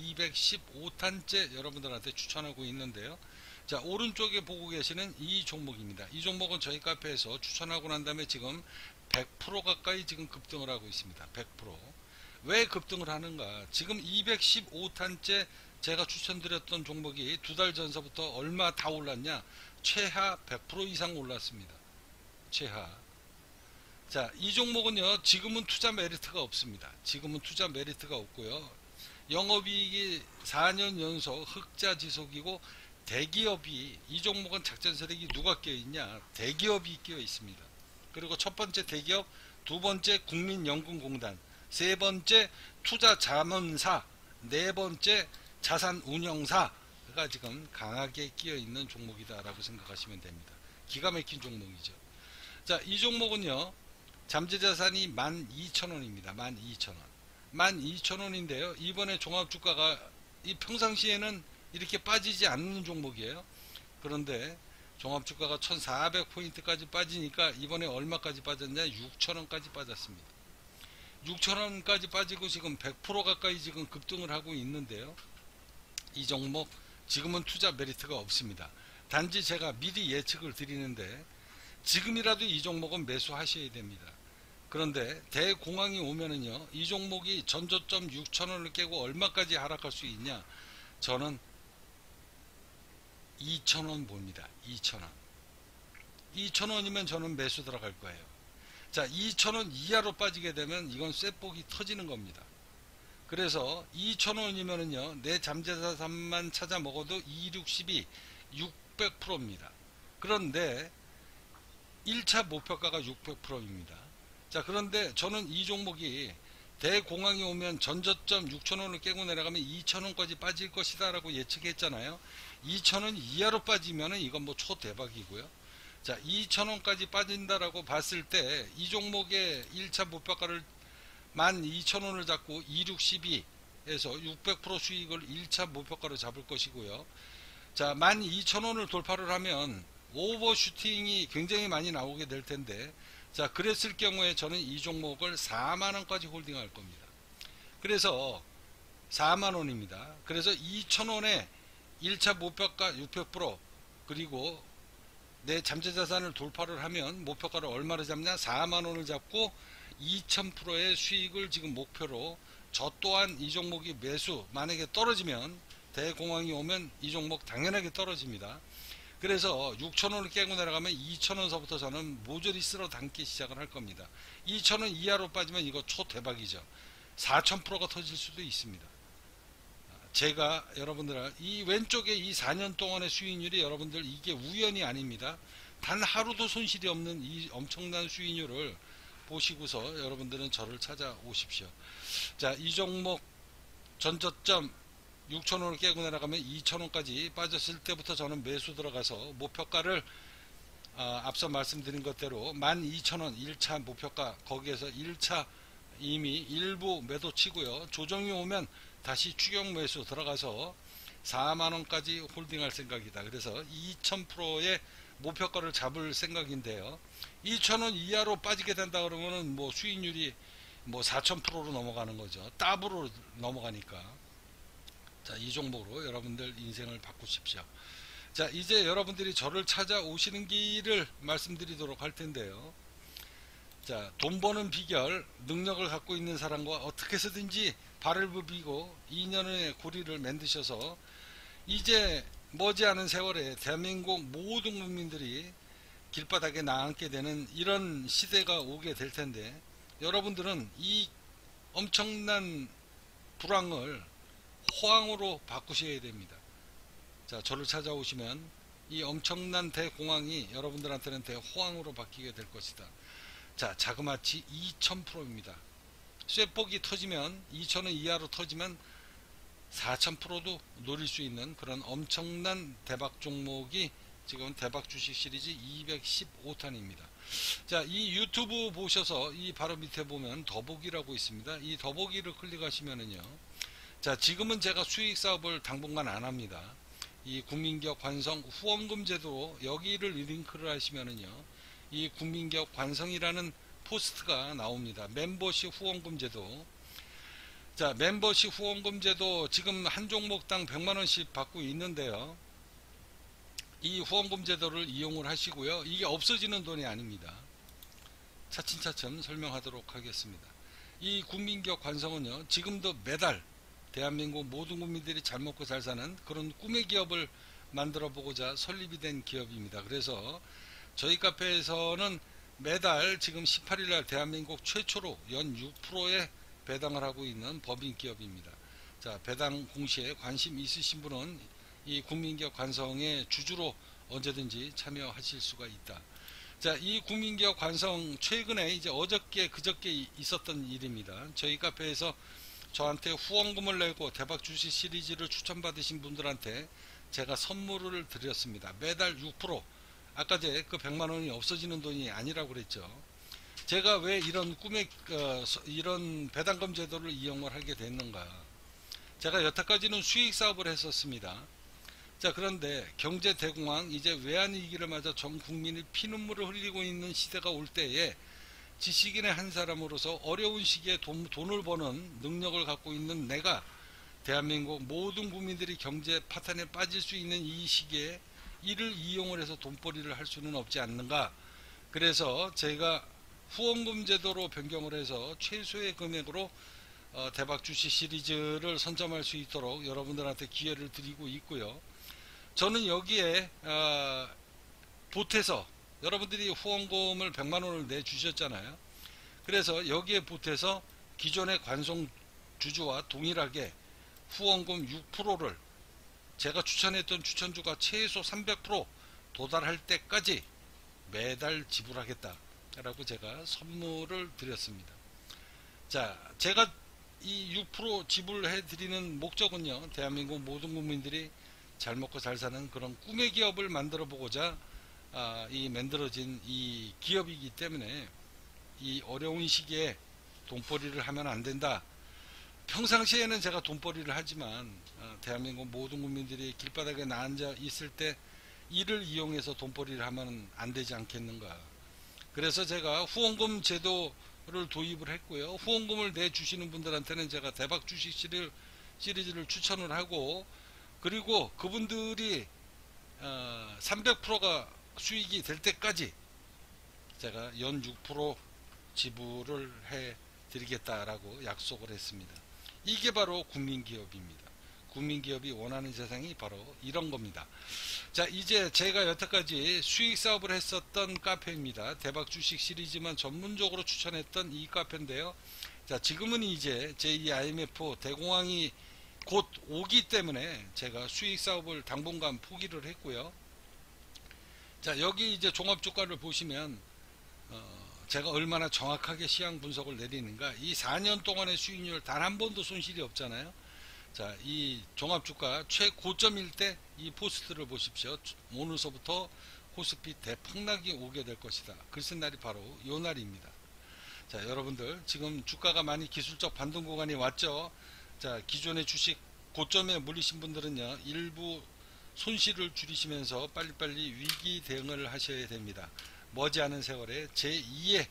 215탄째 여러분들한테 추천하고 있는데요. 자, 오른쪽에 보고 계시는 이 종목입니다. 이 종목은 저희 카페에서 추천하고 난 다음에 지금 100% 가까이 지금 급등을 하고 있습니다. 100%. 왜 급등을 하는가? 지금 215탄째 제가 추천드렸던 종목이 2달 전서부터 얼마 다 올랐냐? 최하 100% 이상 올랐습니다. 최하. 자, 이 종목은요, 지금은 투자 메리트가 없습니다. 지금은 투자 메리트가 없고요. 영업이익이 4년 연속 흑자 지속이고, 대기업이, 이 종목은 작전 세력이 누가 껴있냐? 대기업이 껴 있습니다. 그리고 첫 번째 대기업, 두 번째 국민연금공단, 세 번째 투자자문사, 네 번째 자산운용사가 지금 강하게 끼어 있는 종목이다라고 생각하시면 됩니다. 기가 막힌 종목이죠. 자, 이 종목은요, 잠재자산이 12,000원입니다. 12,000원. 12,000원인데요. 이번에 종합주가가 이 평상시에는 이렇게 빠지지 않는 종목이에요. 그런데 종합주가가 1,400포인트까지 빠지니까 이번에 얼마까지 빠졌냐? 6,000원까지 빠졌습니다. 6,000원까지 빠지고 지금 100% 가까이 지금 급등을 하고 있는데요. 이 종목 지금은 투자 메리트가 없습니다. 단지 제가 미리 예측을 드리는데 지금이라도 이 종목은 매수하셔야 됩니다. 그런데 대공황이 오면은요, 이 종목이 전저점 6,000원을 깨고 얼마까지 하락할 수 있냐? 저는 2,000원 봅니다. 2,000원. 2,000원이면 저는 매수 들어갈 거예요. 자, 2,000원 이하로 빠지게 되면 이건 쇠폭이 터지는 겁니다. 그래서 2,000원이면은요, 내 잠재자산만 찾아 먹어도 262, 600%입니다. 그런데 1차 목표가가 600%입니다. 자, 그런데 저는 이 종목이 대공황이 오면 전저점 6,000원을 깨고 내려가면 2,000원까지 빠질 것이다 라고 예측했잖아요. 2,000원 이하로 빠지면 이건 뭐 초대박이고요. 자, 2,000원까지 빠진다라고 봤을 때 이 종목의 1차 목표가를 12,000원을 잡고 2612에서 600% 수익을 1차 목표가로 잡을 것이고요. 자, 12,000원을 돌파를 하면 오버슈팅이 굉장히 많이 나오게 될 텐데, 자, 그랬을 경우에 저는 이 종목을 4만원까지 홀딩할 겁니다. 그래서 4만원입니다. 그래서 2,000원에 1차 목표가 600% 그리고 내 잠재자산을 돌파를 하면 목표가를 얼마를 잡냐? 4만원을 잡고 2000%의 수익을 지금 목표로, 저 또한 이 종목이 매수, 만약에 떨어지면 대공황이 오면 이 종목 당연하게 떨어집니다. 그래서 6,000원을 깨고 내려가면 2,000원서부터 저는 모조리 쓸어 담기 시작을 할 겁니다. 2,000원 이하로 빠지면 이거 초대박이죠. 4,000%가 터질 수도 있습니다. 제가 여러분들 이 왼쪽에 이 4년 동안의 수익률이 여러분들 이게 우연이 아닙니다. 단 하루도 손실이 없는 이 엄청난 수익률을 보시고서 여러분들은 저를 찾아오십시오. 자, 이 종목 전저점 6,000원을 깨고 내려가면 2,000원까지 빠졌을 때부터 저는 매수 들어가서 목표가를 앞서 말씀드린 것대로 12,000원 1차 목표가, 거기에서 1차 이미 일부 매도 치고요. 조정이 오면 다시 추격 매수 들어가서 4만원까지 홀딩할 생각이다. 그래서 2000%의 목표가를 잡을 생각인데요. 2,000원 이하로 빠지게 된다 그러면은 뭐 수익률이 뭐 4000%로 넘어가는 거죠. 더블로 넘어가니까. 자, 이 종목으로 여러분들 인생을 바꾸십시오. 자, 이제 여러분들이 저를 찾아오시는 길을 말씀드리도록 할 텐데요. 자, 돈 버는 비결, 능력을 갖고 있는 사람과 어떻게 해서든지 발을 부비고 2년의 고리를 만드셔서 이제 머지않은 세월에 대한민국 모든 국민들이 길바닥에 나앉게 되는 이런 시대가 오게 될 텐데, 여러분들은 이 엄청난 불황을 호황으로 바꾸셔야 됩니다. 자, 저를 찾아오시면 이 엄청난 대공황이 여러분들한테는 대호황으로 바뀌게 될 것이다. 자, 자그마치 2000%입니다. 쇠폭이 터지면 2000원 이하로 터지면 4000%도 노릴 수 있는 그런 엄청난 대박 종목이 지금 대박 주식 시리즈 215탄입니다. 자, 이 유튜브 보셔서 이 바로 밑에 보면 더보기라고 있습니다. 이 더보기를 클릭하시면은요. 자, 지금은 제가 수익 사업을 당분간 안 합니다. 이 국민기업 관성 후원금 제도, 여기를 링크를 하시면은요. 이 국민기업 관성이라는 포스트가 나옵니다. 멤버십 후원금 제도. 자, 멤버십 후원금 제도 지금 한 종목당 100만원씩 받고 있는데요. 이 후원금 제도를 이용을 하시고요. 이게 없어지는 돈이 아닙니다. 차츰차츰 설명하도록 하겠습니다. 이 국민기업 관성은요, 지금도 매달 대한민국 모든 국민들이 잘 먹고 잘 사는 그런 꿈의 기업을 만들어 보고자 설립이 된 기업입니다. 그래서 저희 카페에서는 매달 지금 18일날 대한민국 최초로 연 6%의 배당을 하고 있는 법인 기업입니다. 자, 배당 공시에 관심 있으신 분은 이 국민기업 관성의 주주로 언제든지 참여하실 수가 있다. 자, 이 국민기업 관성 최근에 이제 어저께 그저께 있었던 일입니다. 저희 카페에서 저한테 후원금을 내고 대박 주식 시리즈를 추천받으신 분들한테 제가 선물을 드렸습니다. 매달 6%. 아까 제 그 100만원이 없어지는 돈이 아니라고 그랬죠. 제가 왜 이런 이런 배당금 제도를 이용을 하게 됐는가. 제가 여태까지는 수익 사업을 했었습니다. 자, 그런데 경제 대공황, 이제 외환위기를 맞아 전 국민이 피눈물을 흘리고 있는 시대가 올 때에 지식인의 한 사람으로서 어려운 시기에 돈을 버는 능력을 갖고 있는 내가 대한민국 모든 국민들이 경제 파탄에 빠질 수 있는 이 시기에 이를 이용을 해서 돈벌이를 할 수는 없지 않는가. 그래서 제가 후원금 제도로 변경을 해서 최소의 금액으로 대박 주식 시리즈를 선점할 수 있도록 여러분들한테 기회를 드리고 있고요. 저는 여기에 보태서 여러분들이 후원금을 100만원을 내주셨잖아요. 그래서 여기에 보태서 기존의 관성 주주와 동일하게 후원금 6%를 제가 추천했던 추천주가 최소 300% 도달할 때까지 매달 지불하겠다라고 제가 선물을 드렸습니다. 자, 제가 이 6% 지불해 드리는 목적은요, 대한민국 모든 국민들이 잘 먹고 잘 사는 그런 꿈의 기업을 만들어 보고자 이 만들어진 이 기업이기 때문에 이 어려운 시기에 돈벌이를 하면 안 된다. 평상시에는 제가 돈벌이를 하지만 대한민국 모든 국민들이 길바닥에 앉아 있을 때 이를 이용해서 돈벌이를 하면 안 되지 않겠는가. 그래서 제가 후원금 제도를 도입을 했고요. 후원금을 내주시는 분들한테는 제가 대박 주식 시리즈를 추천을 하고, 그리고 그분들이 300%가 수익이 될 때까지 제가 연 6% 지불을 해 드리겠다라고 약속을 했습니다. 이게 바로 국민기업입니다. 국민기업이 원하는 세상이 바로 이런 겁니다. 자, 이제 제가 여태까지 수익 사업을 했었던 카페입니다. 대박 주식 시리즈만 전문적으로 추천했던 이 카페인데요. 자, 지금은 이제 제2 IMF 대공황이 곧 오기 때문에 제가 수익 사업을 당분간 포기를 했고요. 자, 여기 이제 종합주가를 보시면 제가 얼마나 정확하게 시향 분석을 내리는가, 이 4년 동안의 수익률 단 한 번도 손실이 없잖아요. 자, 이 종합주가 최고점일 때 이 포스트를 보십시오. 오늘서부터 코스피 대폭락이 오게 될 것이다. 글쓴 날이 바로 요 날입니다. 자, 여러분들 지금 주가가 많이 기술적 반등 구간이 왔죠. 자, 기존의 주식 고점에 물리신 분들은요, 일부 손실을 줄이시면서 빨리빨리 위기 대응을 하셔야 됩니다. 머지않은 세월에 제2의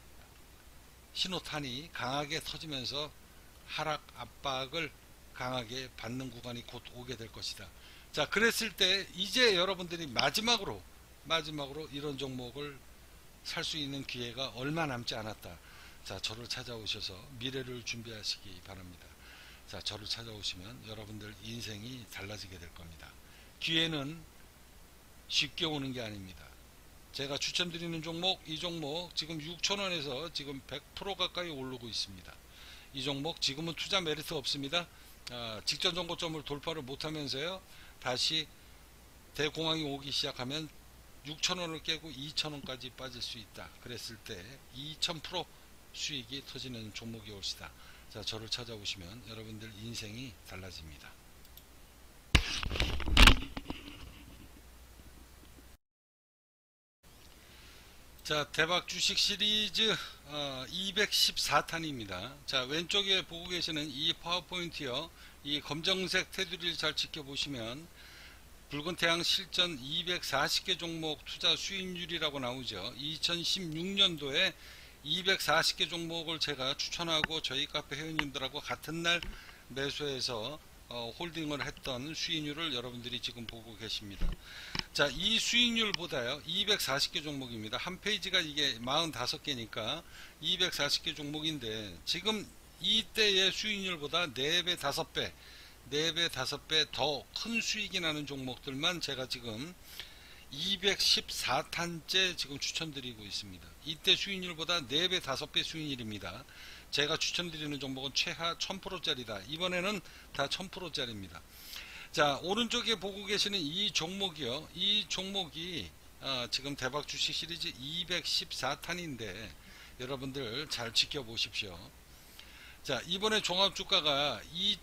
신호탄이 강하게 터지면서 하락 압박을 강하게 받는 구간이 곧 오게 될 것이다. 자, 그랬을 때 이제 여러분들이 마지막으로 이런 종목을 살 수 있는 기회가 얼마 남지 않았다. 자, 저를 찾아오셔서 미래를 준비하시기 바랍니다. 자, 저를 찾아오시면 여러분들 인생이 달라지게 될 겁니다. 기회는 쉽게 오는 게 아닙니다. 제가 추천드리는 종목, 이 종목 지금 6,000원에서 지금 100% 가까이 오르고 있습니다. 이 종목 지금은 투자 메리트 없습니다. 직전 정고점을 돌파를 못하면서요, 다시 대공황이 오기 시작하면 6,000원을 깨고 2,000원까지 빠질 수 있다. 그랬을 때 2,000% 수익이 터지는 종목이 올시다. 자, 저를 찾아오시면 여러분들 인생이 달라집니다. 자, 대박 주식 시리즈 214탄입니다. 자, 왼쪽에 보고 계시는 이 파워포인트요, 이 검정색 테두리를 잘 지켜보시면 붉은 태양 실전 240개 종목 투자 수익률이라고 나오죠. 2016년도에 240개 종목을 제가 추천하고 저희 카페 회원님들하고 같은 날 매수해서 홀딩을 했던 수익률을 여러분들이 지금 보고 계십니다. 자, 이 수익률보다요, 240개 종목입니다. 한 페이지가 이게 45개니까 240개 종목인데 지금 이때의 수익률보다 4배, 5배, 4배, 5배 더 큰 수익이 나는 종목들만 제가 지금 214탄째 지금 추천드리고 있습니다. 이때 수익률보다 4배, 5배 수익률입니다. 제가 추천드리는 종목은 최하 1000%짜리다. 이번에는 다 1000%짜리입니다. 자, 오른쪽에 보고 계시는 이 종목이요, 이 종목이 지금 대박 주식 시리즈 214탄인데 여러분들 잘 지켜보십시오. 자, 이번에 종합주가가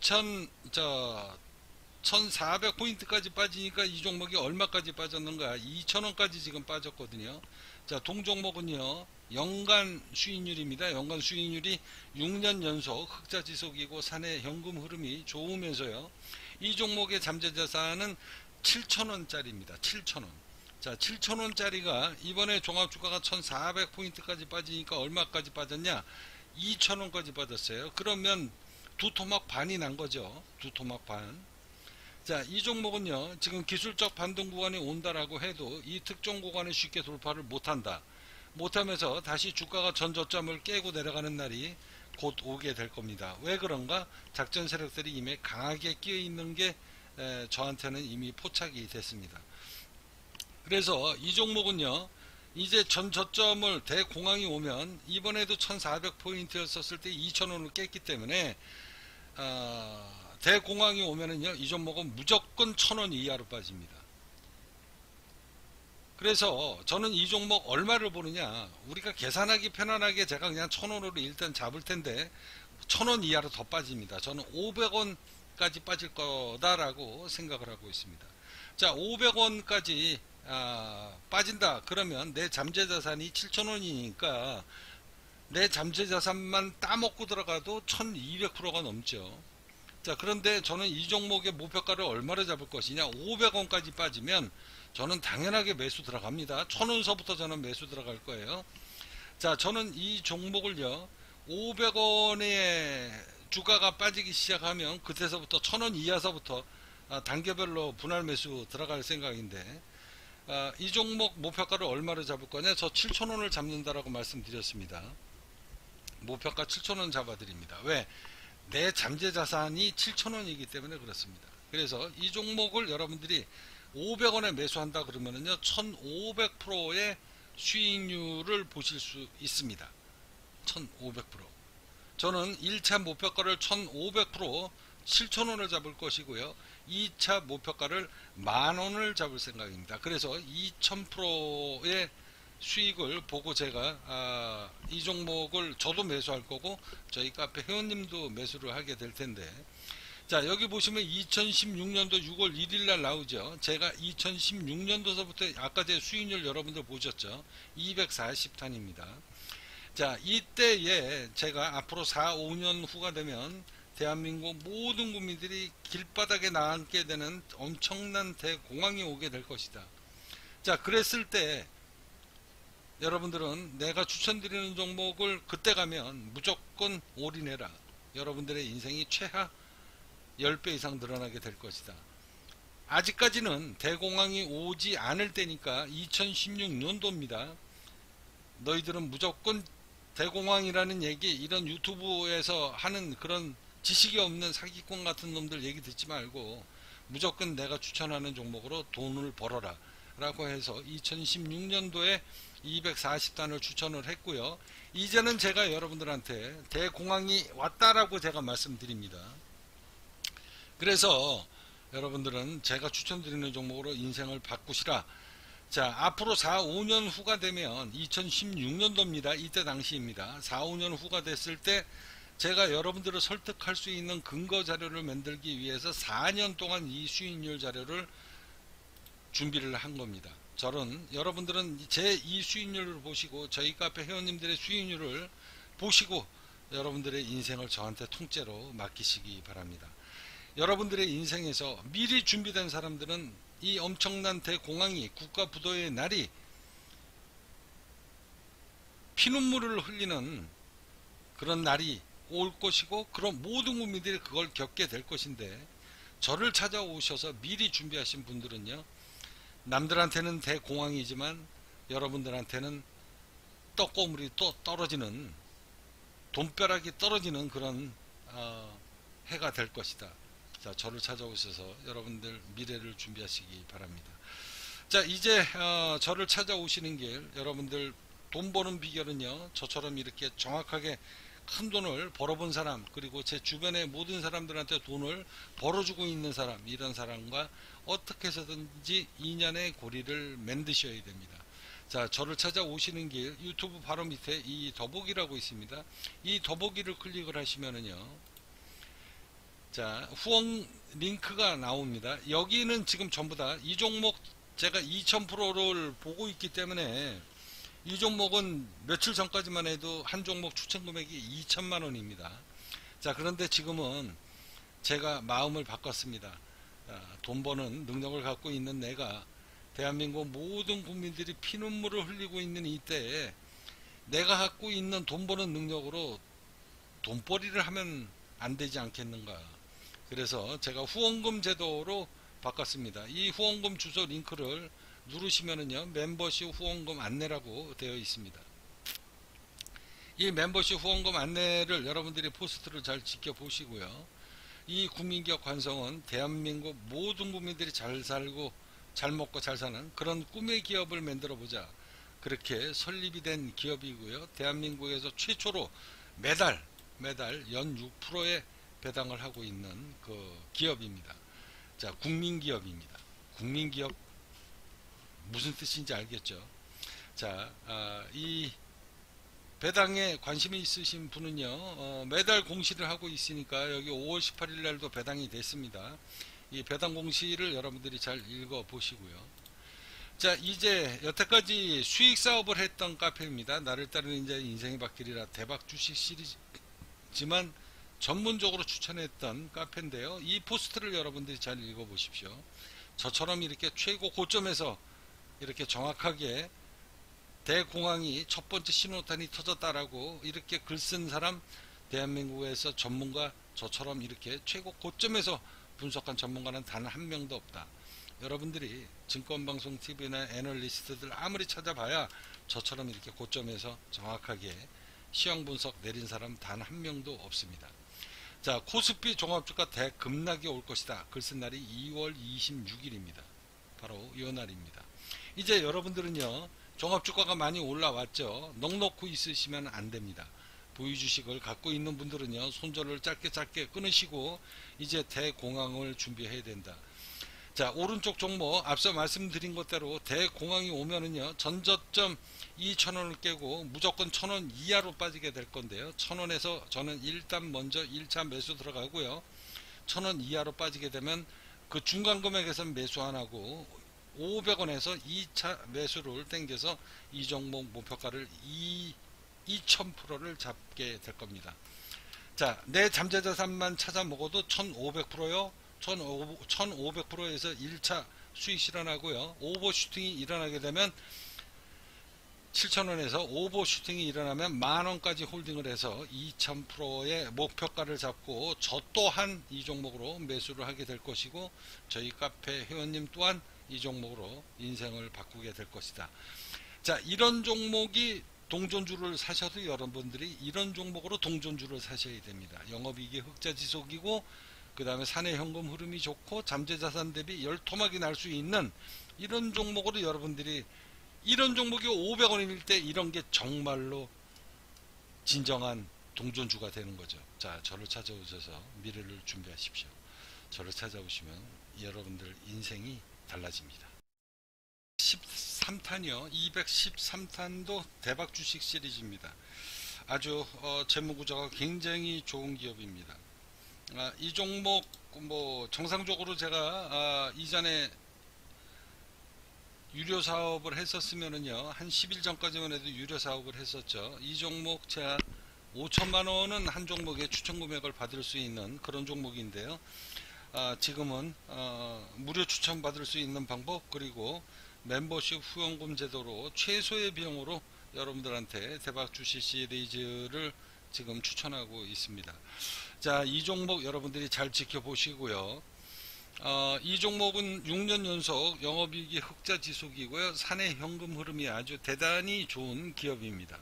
1400포인트까지 빠지니까 이 종목이 얼마까지 빠졌는가? 2000원까지 지금 빠졌거든요. 자, 동종목은요, 연간 수익률입니다. 연간 수익률이 6년 연속 흑자 지속이고 사내 현금 흐름이 좋으면서요, 이 종목의 잠재자산은 7,000원짜리입니다. 7,000원. 자, 7,000원짜리가 이번에 종합주가가 1400포인트까지 빠지니까 얼마까지 빠졌냐? 2,000원까지 빠졌어요. 그러면 두 토막 반이 난 거죠. 두 토막 반. 자, 이 종목은요, 지금 기술적 반등 구간이 온다라고 해도 이 특정 구간을 쉽게 돌파를 못한다. 못하면서 다시 주가가 전 저점을 깨고 내려가는 날이 곧 오게 될 겁니다. 왜 그런가? 작전 세력들이 이미 강하게 끼어 있는 게 저한테는 이미 포착이 됐습니다. 그래서 이 종목은요, 이제 전 저점을 대공황이 오면 이번에도 1400포인트였었을 때 2000원을 깼기 때문에 대공황이 오면은요, 이 종목은 무조건 1000원 이하로 빠집니다. 그래서 저는 이 종목 얼마를 보느냐, 우리가 계산하기 편안하게 제가 그냥 1000원으로 일단 잡을 텐데 1000원 이하로 더 빠집니다. 저는 500원까지 빠질 거다라고 생각을 하고 있습니다. 자, 500원까지 빠진다 그러면 내 잠재자산이 7,000원이니까 내 잠재자산만 따먹고 들어가도 1200%가 넘죠. 자, 그런데 저는 이 종목의 목표가를 얼마를 잡을 것이냐, 500원까지 빠지면 저는 당연하게 매수 들어갑니다. 1000원서부터 저는 매수 들어갈 거예요. 자, 저는 이 종목을요, 500원에 주가가 빠지기 시작하면 그때서부터 1000원 이하서부터 단계별로 분할 매수 들어갈 생각인데, 이 종목 목표가를 얼마를 잡을 거냐, 저 7,000원을 잡는다라고 말씀드렸습니다. 목표가 7,000원 잡아드립니다. 왜? 내 잠재자산이 7,000원이기 때문에 그렇습니다. 그래서 이 종목을 여러분들이 500원에 매수한다 그러면은요, 1500%의 수익률을 보실 수 있습니다. 1500%. 저는 1차 목표가를 1500% 실천원을 잡을 것이고요. 2차 목표가를 10,000원을 잡을 생각입니다. 그래서 2000%의 수익을 보고 제가 이 종목을 저도 매수할 거고 저희 카페 회원님도 매수를 하게 될 텐데, 자 여기 보시면 2016년도 6월 1일 날 나오죠. 제가 2016년도서부터 아까 제 수익률 여러분들 보셨죠. 240탄입니다. 자 이때에 제가 앞으로 4, 5년 후가 되면 대한민국 모든 국민들이 길바닥에 나앉게 되는 엄청난 대공황이 오게 될 것이다. 자 그랬을 때 여러분들은 내가 추천드리는 종목을 그때 가면 무조건 올인해라. 여러분들의 인생이 최하 10배 이상 늘어나게 될 것이다. 아직까지는 대공황이 오지 않을 때니까 2016년도입니다. 너희들은 무조건 대공황이라는 얘기, 이런 유튜브에서 하는 그런 지식이 없는 사기꾼 같은 놈들 얘기 듣지 말고 무조건 내가 추천하는 종목으로 돈을 벌어라 라고 해서 2016년도에 240단을 추천을 했고요. 이제는 제가 여러분들한테 대공황이 왔다라고 제가 말씀드립니다. 그래서 여러분들은 제가 추천드리는 종목으로 인생을 바꾸시라. 자 앞으로 4, 5년 후가 되면 2016년도입니다. 이때 당시입니다. 4, 5년 후가 됐을 때 제가 여러분들을 설득할 수 있는 근거 자료를 만들기 위해서 4년 동안 이 수익률 자료를 준비를 한 겁니다. 여러분들은 제 이 수익률을 보시고 저희 카페 회원님들의 수익률을 보시고 여러분들의 인생을 저한테 통째로 맡기시기 바랍니다. 여러분들의 인생에서 미리 준비된 사람들은 이 엄청난 대공황이, 국가 부도의 날이, 피눈물을 흘리는 그런 날이 올 것이고 그런 모든 국민들이 그걸 겪게 될 것인데, 저를 찾아오셔서 미리 준비하신 분들은요, 남들한테는 대공황이지만 여러분들한테는 떡고물이 또 떨어지는, 돈벼락이 떨어지는 그런 해가 될 것이다. 자 저를 찾아오셔서 여러분들 미래를 준비하시기 바랍니다. 자 이제 저를 찾아오시는 길, 여러분들 돈 버는 비결은요, 저처럼 이렇게 정확하게 큰 돈을 벌어본 사람, 그리고 제 주변의 모든 사람들한테 돈을 벌어주고 있는 사람, 이런 사람과 어떻게 해서든지 인연의 고리를 만드셔야 됩니다. 자 저를 찾아오시는 길, 유튜브 바로 밑에 이 더보기라고 있습니다. 이 더보기를 클릭을 하시면은요, 자 후원 링크가 나옵니다. 여기는 지금 전부 다 이 종목 제가 2000%를 보고 있기 때문에, 이 종목은 며칠 전까지만 해도 한 종목 추천 금액이 2천만원입니다. 자 그런데 지금은 제가 마음을 바꿨습니다. 돈 버는 능력을 갖고 있는 내가 대한민국 모든 국민들이 피눈물을 흘리고 있는 이때에 내가 갖고 있는 돈 버는 능력으로 돈벌이를 하면 안 되지 않겠는가. 그래서 제가 후원금 제도로 바꿨습니다. 이 후원금 주소 링크를 누르시면은요, 멤버십 후원금 안내라고 되어 있습니다. 이 멤버십 후원금 안내를 여러분들이 포스트를 잘 지켜보시고요. 이 국민기업 관성은 대한민국 모든 국민들이 잘 살고 잘 먹고 잘 사는 그런 꿈의 기업을 만들어 보자, 그렇게 설립이 된 기업이고요. 대한민국에서 최초로 매달 연 6%의 배당을 하고 있는 그 기업입니다. 자, 국민기업입니다. 국민기업 무슨 뜻인지 알겠죠? 자, 이 배당에 관심이 있으신 분은요, 매달 공시를 하고 있으니까 여기 5월 18일 날도 배당이 됐습니다. 이 배당 공시를 여러분들이 잘 읽어 보시고요. 자, 이제 여태까지 수익 사업을 했던 카페입니다. 나를 따르는 이제 인생이 바뀌리라 대박 주식 시리즈지만 전문적으로 추천했던 카페인데요. 이 포스트를 여러분들이 잘 읽어 보십시오. 저처럼 이렇게 최고 고점에서 이렇게 정확하게 대공황이 첫 번째 신호탄이 터졌다라고 이렇게 글 쓴 사람, 대한민국에서 전문가 저처럼 이렇게 최고 고점에서 분석한 전문가는 단 한 명도 없다. 여러분들이 증권방송 TV나 애널리스트들 아무리 찾아봐야 저처럼 이렇게 고점에서 정확하게 시황 분석 내린 사람 단 한 명도 없습니다. 자, 코스피 종합주가 대급락이 올 것이다. 글 쓴 날이 2월 26일입니다. 바로 이 날입니다. 이제 여러분들은요, 종합주가가 많이 올라왔죠. 넋 놓고 있으시면 안 됩니다. 보유 주식을 갖고 있는 분들은요, 손절을 짧게 끊으시고 이제 대공황을 준비해야 된다. 자, 오른쪽 종목 앞서 말씀드린 것대로 대공황이 오면은요, 전저점 2,000원을 깨고 무조건 1,000원 이하로 빠지게 될 건데요. 1,000원에서 저는 일단 먼저 1차 매수 들어가고요. 1,000원 이하로 빠지게 되면 그 중간 금액에서 매수 안 하고 500원에서 2차 매수를 땡겨서 이 종목 목표가를 2,000%를 잡게 될 겁니다. 자, 내 잠재자산만 찾아 먹어도 1,500%요. 1,500%에서 1차 수익 실현하고요. 오버슈팅이 일어나게 되면 7,000원에서 오버슈팅이 일어나면 만원까지 홀딩을 해서 2,000%의 목표가를 잡고 저 또한 이 종목으로 매수를 하게 될 것이고 저희 카페 회원님 또한 이 종목으로 인생을 바꾸게 될 것이다. 자, 이런 종목이 동전주를 사셔도 여러분들이 이런 종목으로 동전주를 사셔야 됩니다. 영업이익이 흑자 지속이고 그 다음에 사내 현금 흐름이 좋고 잠재자산 대비 열토막이 날 수 있는 이런 종목으로 여러분들이 이런 종목이 500원일 때 이런 게 정말로 진정한 동전주가 되는 거죠. 자, 저를 찾아오셔서 미래를 준비하십시오. 저를 찾아오시면 여러분들 인생이 달라집니다. 13탄이요. 213탄도 대박 주식 시리즈입니다. 아주 재무구조가 굉장히 좋은 기업입니다. 이 종목 뭐 정상적으로 제가 이전에 유료 사업을 했었으면은요, 한 10일 전까지만 해도 유료 사업을 했었죠. 이 종목 제가 5천만원은 한 종목에 추천 금액을 받을 수 있는 그런 종목인데요. 지금은 무료 추천 받을 수 있는 방법, 그리고 멤버십 후원금 제도로 최소의 비용으로 여러분들한테 대박 주식 시리즈를 지금 추천하고 있습니다. 자, 이 종목 여러분들이 잘 지켜보시고요. 이 종목은 6년 연속 영업이익이 흑자 지속이고요. 사내 현금 흐름이 아주 대단히 좋은 기업입니다.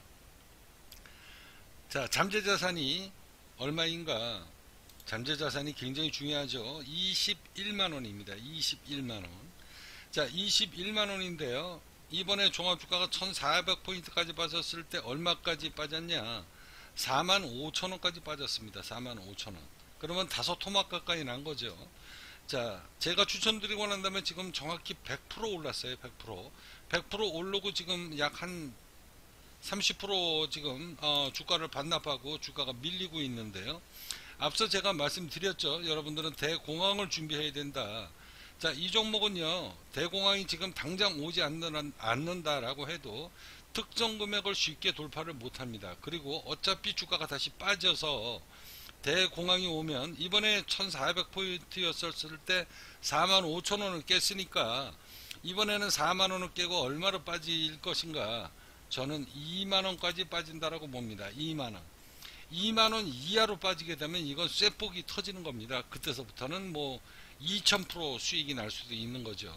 자, 잠재자산이 얼마인가? 잠재자산이 굉장히 중요하죠. 21만원입니다. 21만원. 자, 21만원인데요. 이번에 종합주가가 1400포인트까지 빠졌을 때 얼마까지 빠졌냐? 45,000원까지 빠졌습니다. 45,000원. 그러면 5토막 가까이 난 거죠. 자, 제가 추천드리고 난 다음에 지금 정확히 100% 올랐어요. 100% 오르고 지금 약 한 30% 지금 주가를 반납하고 주가가 밀리고 있는데요. 앞서 제가 말씀드렸죠. 여러분들은 대공황을 준비해야 된다. 자, 이 종목은요, 대공황이 지금 당장 오지 않는다라고 해도 특정 금액을 쉽게 돌파를 못합니다. 그리고 어차피 주가가 다시 빠져서 대공황이 오면 이번에 1400포인트였을 때 45,000원을 깼으니까 이번에는 4만원을 깨고 얼마로 빠질 것인가? 저는 2만원까지 빠진다라고 봅니다. 2만원 이하로 빠지게 되면 이건 쇠폭이 터지는 겁니다. 그때서부터는 뭐 2000% 수익이 날 수도 있는 거죠.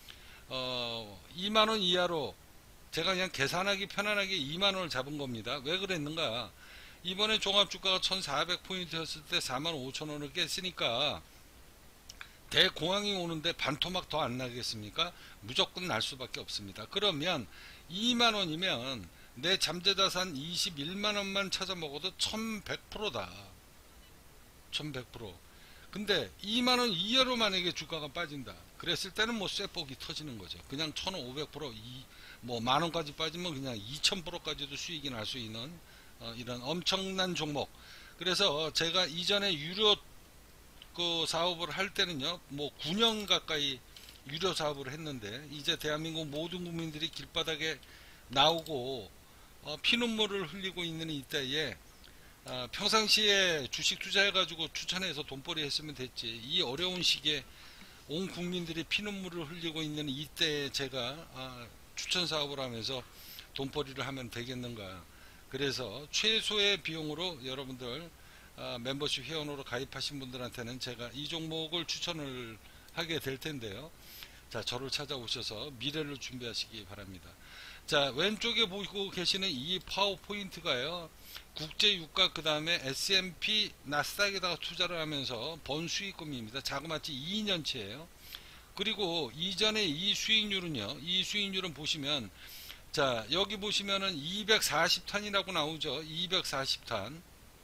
2만원 이하로 제가 그냥 계산하기 편안하게 2만원을 잡은 겁니다. 왜 그랬는가? 이번에 종합주가가 1400포인트였을 때 45,000원을 깼으니까 대공황이 오는데 반토막 더 안 나겠습니까? 무조건 날 수밖에 없습니다. 그러면 2만원이면 내 잠재자산 21만원만 찾아 먹어도 1100%다. 1100%. 근데 2만원 이하로 만약에 주가가 빠진다. 그랬을 때는 뭐 쇠폭이 터지는 거죠. 그냥 1500%, 뭐 만원까지 빠지면 그냥 2000%까지도 수익이 날 수 있는 이런 엄청난 종목. 그래서 제가 이전에 유료 그 사업을 할 때는요, 뭐 9년 가까이 유료 사업을 했는데 이제 대한민국 모든 국민들이 길바닥에 나오고 피눈물을 흘리고 있는 이때에 평상시에 주식 투자해가지고 추천해서 돈벌이 했으면 됐지. 이 어려운 시기에 온 국민들이 피눈물을 흘리고 있는 이때에 제가 추천 사업을 하면서 돈벌이를 하면 되겠는가. 그래서 최소의 비용으로 여러분들 멤버십 회원으로 가입하신 분들한테는 제가 이 종목을 추천을 하게 될 텐데요. 자, 저를 찾아오셔서 미래를 준비하시기 바랍니다. 자, 왼쪽에 보고 계시는 이 파워포인트가요, 국제유가 그 다음에 S&P 나스닥에다가 투자를 하면서 번 수익금입니다. 자그마치 2년치예요. 그리고 이전에 이 수익률은요, 이 수익률은 보시면 자, 여기 보시면은 240탄이라고 나오죠. 240탄.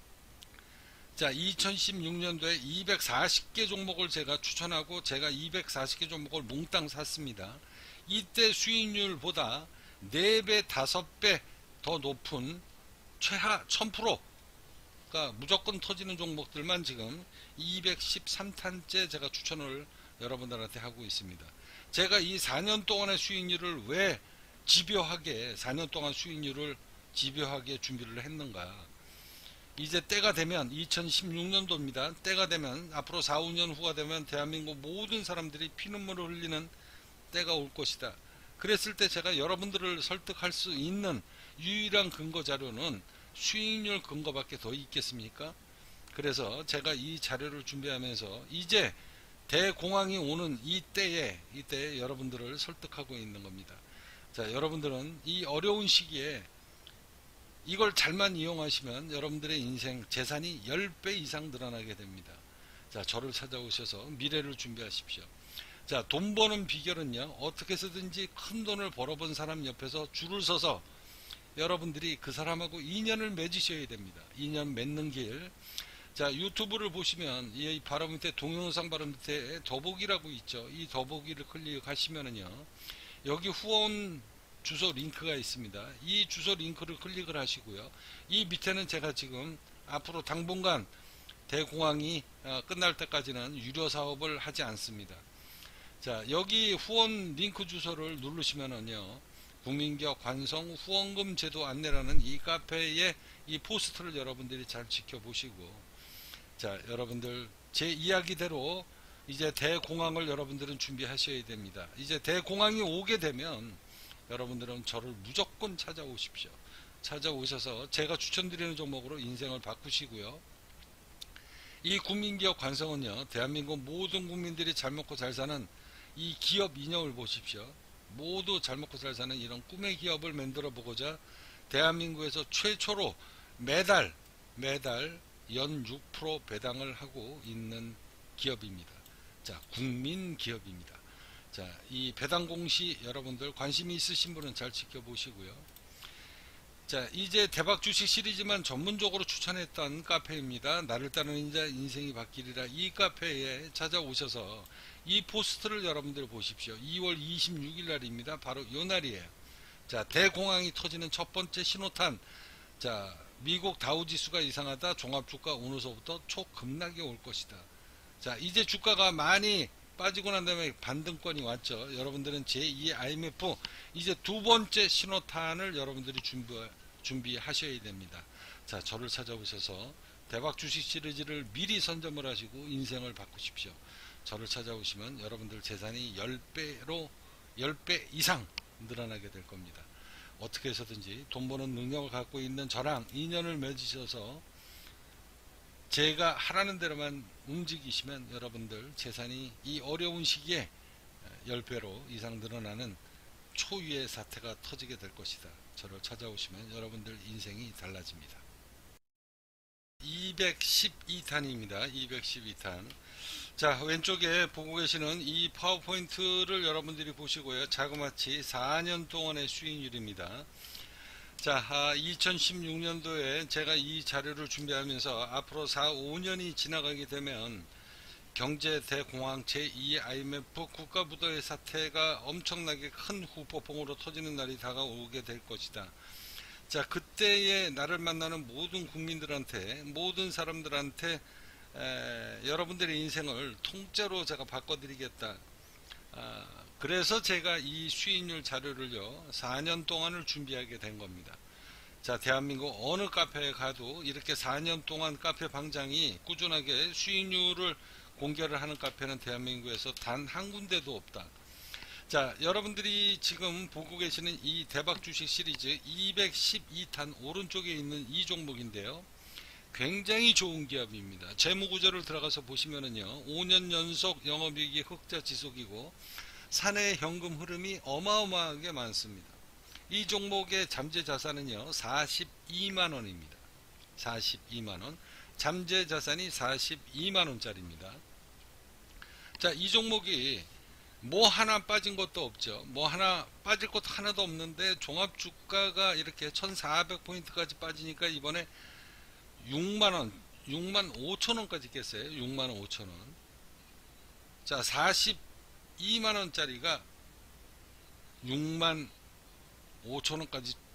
자, 2016년도에 240개 종목을 제가 추천하고 제가 240개 종목을 몽땅 샀습니다. 이때 수익률보다 4배, 5배 더 높은 최하 1000%가 무조건 터지는 종목들만 지금 213탄째 제가 추천을 여러분들한테 하고 있습니다. 제가 이 4년 동안의 수익률을 왜 4년 동안 수익률을 집요하게 준비를 했는가. 이제 때가 되면 2016년도입니다. 때가 되면 앞으로 4, 5년 후가 되면 대한민국 모든 사람들이 피눈물을 흘리는 때가 올 것이다. 그랬을 때 제가 여러분들을 설득할 수 있는 유일한 근거 자료는 수익률 근거밖에 더 있겠습니까? 그래서 제가 이 자료를 준비하면서 이제 대공황이 오는 이때 여러분들을 설득하고 있는 겁니다. 자, 여러분들은 이 어려운 시기에 이걸 잘만 이용하시면 여러분들의 인생 재산이 10배 이상 늘어나게 됩니다. 자, 저를 찾아오셔서 미래를 준비하십시오. 자, 돈 버는 비결은요, 어떻게 해서든지 큰 돈을 벌어본 사람 옆에서 줄을 서서 여러분들이 그 사람하고 인연을 맺으셔야 됩니다. 인연 맺는 길. 자, 유튜브를 보시면 이 바로 밑에 동영상 바로 밑에 더보기라고 있죠. 이 더보기를 클릭하시면은요, 여기 후원 주소 링크가 있습니다. 이 주소 링크를 클릭을 하시고요. 이 밑에는 제가 지금 앞으로 당분간 대공황이 끝날 때까지는 유료 사업을 하지 않습니다. 자, 여기 후원 링크 주소를 누르시면은요, 국민기업 관성 후원금 제도 안내라는 이 카페의 이 포스트를 여러분들이 잘 지켜보시고, 자, 여러분들 제 이야기대로 이제 대공황을 여러분들은 준비하셔야 됩니다. 이제 대공황이 오게 되면 여러분들은 저를 무조건 찾아오십시오. 찾아오셔서 제가 추천드리는 종목으로 인생을 바꾸시고요. 이 국민기업 관성은요, 대한민국 모든 국민들이 잘 먹고 잘 사는 이 기업 이념을 보십시오. 모두 잘 먹고 잘 사는 이런 꿈의 기업을 만들어 보고자 대한민국에서 최초로 매달 연 6% 배당을 하고 있는 기업입니다. 자, 국민 기업입니다. 자, 이 배당 공시 여러분들 관심이 있으신 분은 잘 지켜보시고요. 자, 이제 대박 주식 시리즈만 전문적으로 추천했던 카페입니다. 나를 따르는 자 인생이 바뀌리라. 이 카페에 찾아오셔서 이 포스트를 여러분들 보십시오. 2월 26일 날입니다. 바로 요 날이에요. 자, 대공황이 터지는 첫 번째 신호탄. 자, 미국 다우지수가 이상하다. 종합주가 오늘서부터 초급락이 올 것이다. 자, 이제 주가가 많이 빠지고 난 다음에 반등권이 왔죠. 여러분들은 제2 IMF 이제 두 번째 신호탄을 여러분들이 준비하셔야 됩니다. 자, 저를 찾아오셔서 대박 주식 시리즈를 미리 선점을 하시고 인생을 바꾸십시오. 저를 찾아오시면 여러분들 재산이 10배 이상 늘어나게 될 겁니다. 어떻게 해서든지 돈 버는 능력을 갖고 있는 저랑 인연을 맺으셔서 제가 하라는 대로만 움직이시면 여러분들 재산이 이 어려운 시기에 10배로 이상 늘어나는 초유의 사태가 터지게 될 것이다. 저를 찾아오시면 여러분들 인생이 달라집니다. 212탄입니다. 212탄. 자, 왼쪽에 보고 계시는 이 파워포인트를 여러분들이 보시고요. 자그마치 4년 동안의 수익률입니다. 자, 2016년도에 제가 이 자료를 준비하면서 앞으로 4, 5년이 지나가게 되면 경제 대공황 제2 IMF 국가부도의 사태가 엄청나게 큰 후폭풍으로 터지는 날이 다가오게 될 것이다. 자, 그때에 나를 만나는 모든 국민들한테, 모든 사람들한테 여러분들의 인생을 통째로 제가 바꿔드리겠다. 그래서 제가 이 수익률 자료를요 4년 동안을 준비하게 된 겁니다. 자, 대한민국 어느 카페에 가도 이렇게 4년 동안 카페 방장이 꾸준하게 수익률을 공개를 하는 카페는 대한민국에서 단 한 군데도 없다. 자, 여러분들이 지금 보고 계시는 이 대박 주식 시리즈 212탄 오른쪽에 있는 이 종목인데요, 굉장히 좋은 기업입니다. 재무구조를 들어가서 보시면은요 5년 연속 영업이익이 흑자 지속이고 사내 현금 흐름이 어마어마하게 많습니다. 이 종목의 잠재 자산은요 42만원입니다. 42만원. 잠재 자산이 42만원짜리입니다. 자, 이 종목이 뭐 하나 빠진 것도 없죠. 뭐 하나 빠질 것도 하나도 없는데 종합 주가가 이렇게 1400포인트까지 빠지니까 이번에 6만원, 6만 5천원까지 깼어요. 6만 5천원. 자, 42만원짜리가 6만 5천원까지